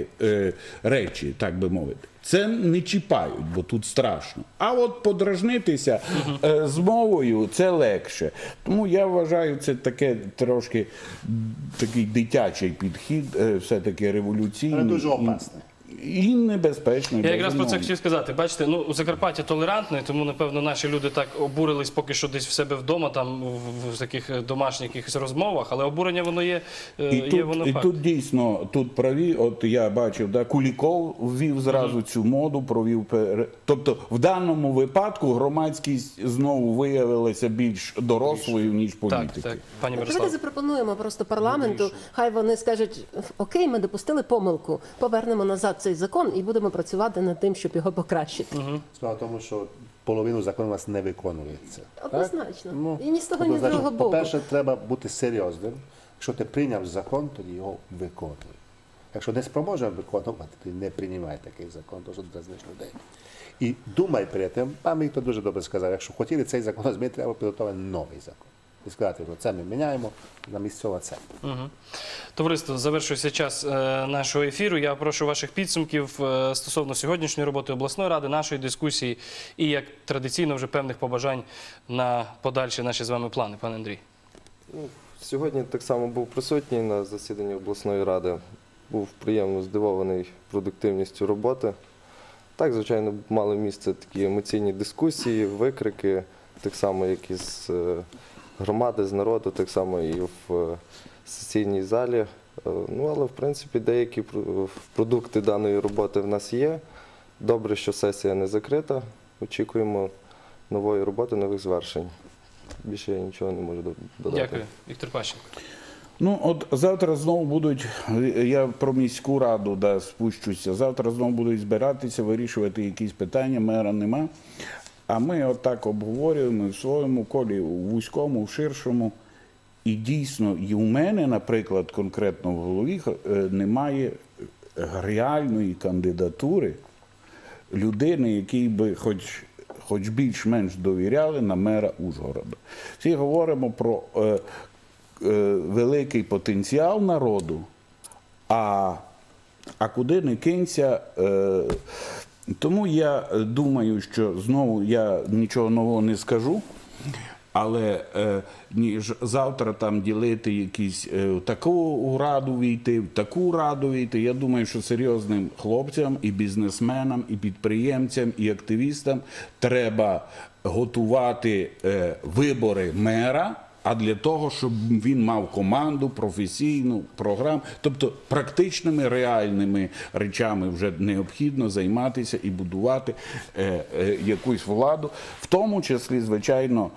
речі, так би мовити. Це не чіпають, бо тут страшно. А от подражнитися з мовою – це легше. Тому я вважаю, це таке трошки такий дитячий підхід, все-таки революційний. Але дуже опасний. І небезпечний. Я якраз про це безумовно. хотів сказати. Бачите, ну, Закарпаття толерантне, тому, напевно, наші люди так обурились поки що десь в себе вдома, там, в таких домашніх якихось розмовах, але обурення воно є, воно І факт. тут дійсно, тут праві, от я бачив, да, Куліков ввів зразу цю моду, провів. Тобто в даному випадку громадськість знову виявилася більш дорослою, ніж політики. Так, пані Давайте Мирослава. запропонуємо просто парламенту, хай вони скажуть, окей, ми допустили помилку, повернемо назад цей закон і будемо працювати над тим, щоб його покращити. Справа в тому, що половину закону у нас не виконується. Однозначно. І ні з того, ні з Однозначно. другого боку. По-перше, треба бути серйозним. Якщо ти прийняв закон, тоді його виконуй. Якщо не спроможеш виконувати, ти не приймай такий закон, то що дразниш людей. І думай перед тим, пан Віктор дуже добре сказав, якщо хотіли цей закон змінити, треба підготувати новий закон. І сказати, що це ми міняємо на місцеве це. Товариство, завершується час нашого ефіру. Я прошу ваших підсумків стосовно сьогоднішньої роботи обласної ради, нашої дискусії і, як традиційно, вже певних побажань на подальші наші з вами плани. Пане Андрій. Сьогодні так само був присутній на засіданні обласної ради. Був приємно здивований продуктивністю роботи. Так, звичайно, мали місце такі емоційні дискусії, викрики, так само, як і з громади, з народу, так само і в сесійній залі. Ну, але, в принципі, деякі продукти даної роботи в нас є. Добре, що сесія не закрита. Очікуємо нової роботи, нових звершень. Більше я нічого не можу додати. Дякую. Віктор Пащенко. Ну, от завтра знову будуть, я про міську раду спущуся, завтра знову будуть збиратися, вирішувати якісь питання, мера нема. А ми отак обговорюємо в своєму колі, у вузькому, в ширшому. І дійсно, і у мене, наприклад, конкретно в голові немає реальної кандидатури людини, якій би хоч більш-менш довіряли на мера Ужгорода. Всі говоримо про великий потенціал народу, а куди не кинься. Тому я думаю, що знову я нічого нового не скажу, але ніж завтра там ділити якісь таку раду війти, в таку раду війти, я думаю, що серйозним хлопцям і бізнесменам, і підприємцям, і активістам треба готувати вибори мера, а для того, щоб він мав команду, професійну програму. Тобто практичними, реальними речами вже необхідно займатися і будувати якусь владу. В тому числі, звичайно,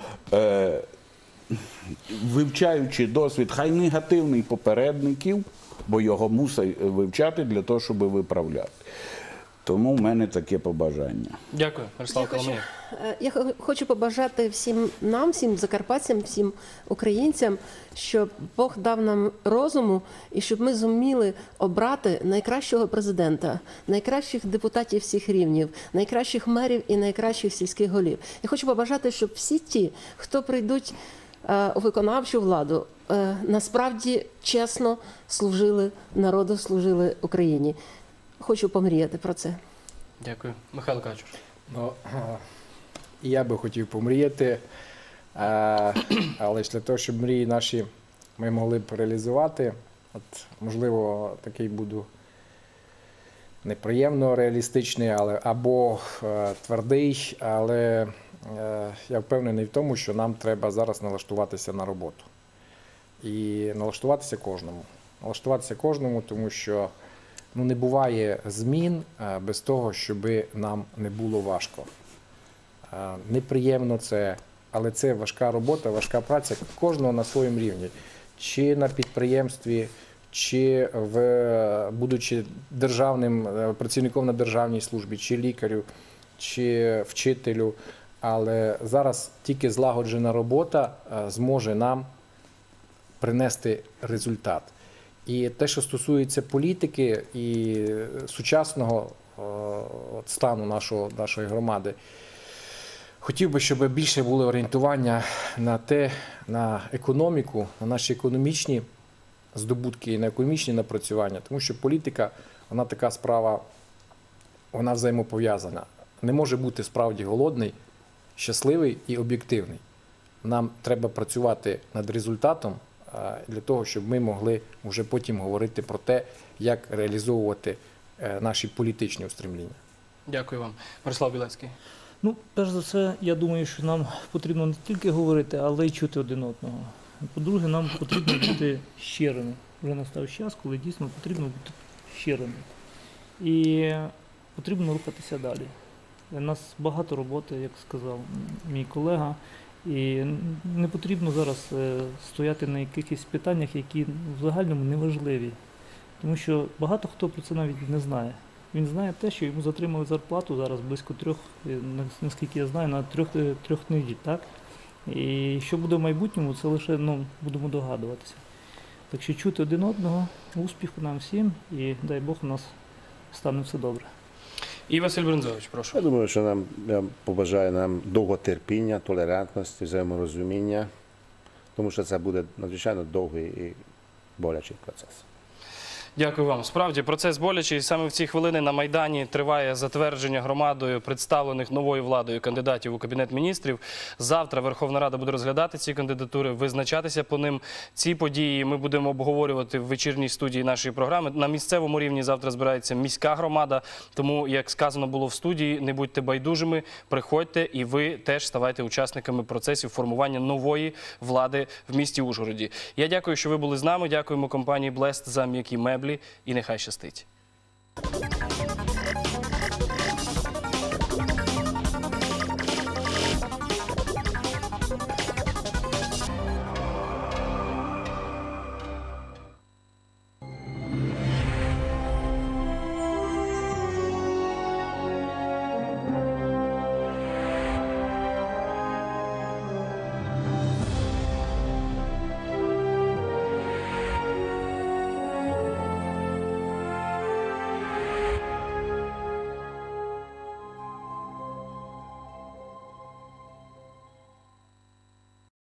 вивчаючи досвід, хай негативний попередників, бо його мусить вивчати для того, щоб виправляти. Тому в мене таке побажання. Дякую, Мирослава Коломия. Я хочу побажати всім нам, всім закарпатцям, всім українцям, щоб Бог дав нам розуму і щоб ми зуміли обрати найкращого президента, найкращих депутатів всіх рівнів, найкращих мерів і найкращих сільських голів. Я хочу побажати, щоб всі ті, хто прийдуть у виконавчу владу, насправді чесно служили народу, служили Україні. Хочу помріяти про це. Дякую. Михайло Качур. Ну, я би хотів помріяти, але ж для того, щоб мрії наші ми могли б реалізувати, от, можливо, такий буду неприємно реалістичний, або твердий, але я впевнений в тому, що нам треба зараз налаштуватися на роботу. І налаштуватися кожному. Налаштуватися кожному, тому що не буває змін без того, щоб нам не було важко. Неприємно це, але це важка робота, важка праця кожного на своєму рівні. Чи на підприємстві, чи будучи державним працівником на державній службі, чи лікарю, чи вчителю. Але зараз тільки злагоджена робота зможе нам принести результат. І те, що стосується політики і сучасного от стану нашої громади. Хотів би, щоб більше було орієнтування на економіку, на наші економічні здобутки і на економічні напрацювання, тому що політика, вона така справа, вона взаємопов'язана. Не може бути справді голодний, щасливий і об'єктивний. Нам треба працювати над результатом для того, щоб ми могли вже потім говорити про те, як реалізовувати наші політичні устремління. Дякую вам. Мирослав Білецький. Ну, перш за все, я думаю, що нам потрібно не тільки говорити, але й чути один одного. По-друге, нам потрібно бути щирими. Вже настав час, коли дійсно потрібно бути щирими. І потрібно рухатися далі. У нас багато роботи, як сказав мій колега, і не потрібно зараз стояти на якихось питаннях, які в загальному неважливі. Тому що багато хто про це навіть не знає. Він знає те, що йому затримали зарплату зараз близько 3, наскільки я знаю, на 3 неділь, так? І що буде в майбутньому, це лише будемо догадуватися. Так що чути один одного, успіху нам всім і дай Бог у нас стане все добре. І Василь Брензович, прошу. Я думаю, що я побажаю нам довготерпіння, толерантності, взаєморозуміння, тому що це буде надзвичайно довгий і болячий процес. Дякую вам. Справді, процес болячий. І саме в ці хвилини на Майдані триває затвердження громадою представлених новою владою кандидатів у Кабінет міністрів. Завтра Верховна Рада буде розглядати ці кандидатури, визначатися по ним. Ці події ми будемо обговорювати в вечірній студії нашої програми. На місцевому рівні завтра збирається міська громада. Тому, як сказано було в студії, не будьте байдужими, приходьте і ви теж ставайте учасниками процесів формування нової влади в місті Ужгороді. Я дякую, що ви були з нами. Дякуємо компанії Blest за м'які меблі. І нехай щастить.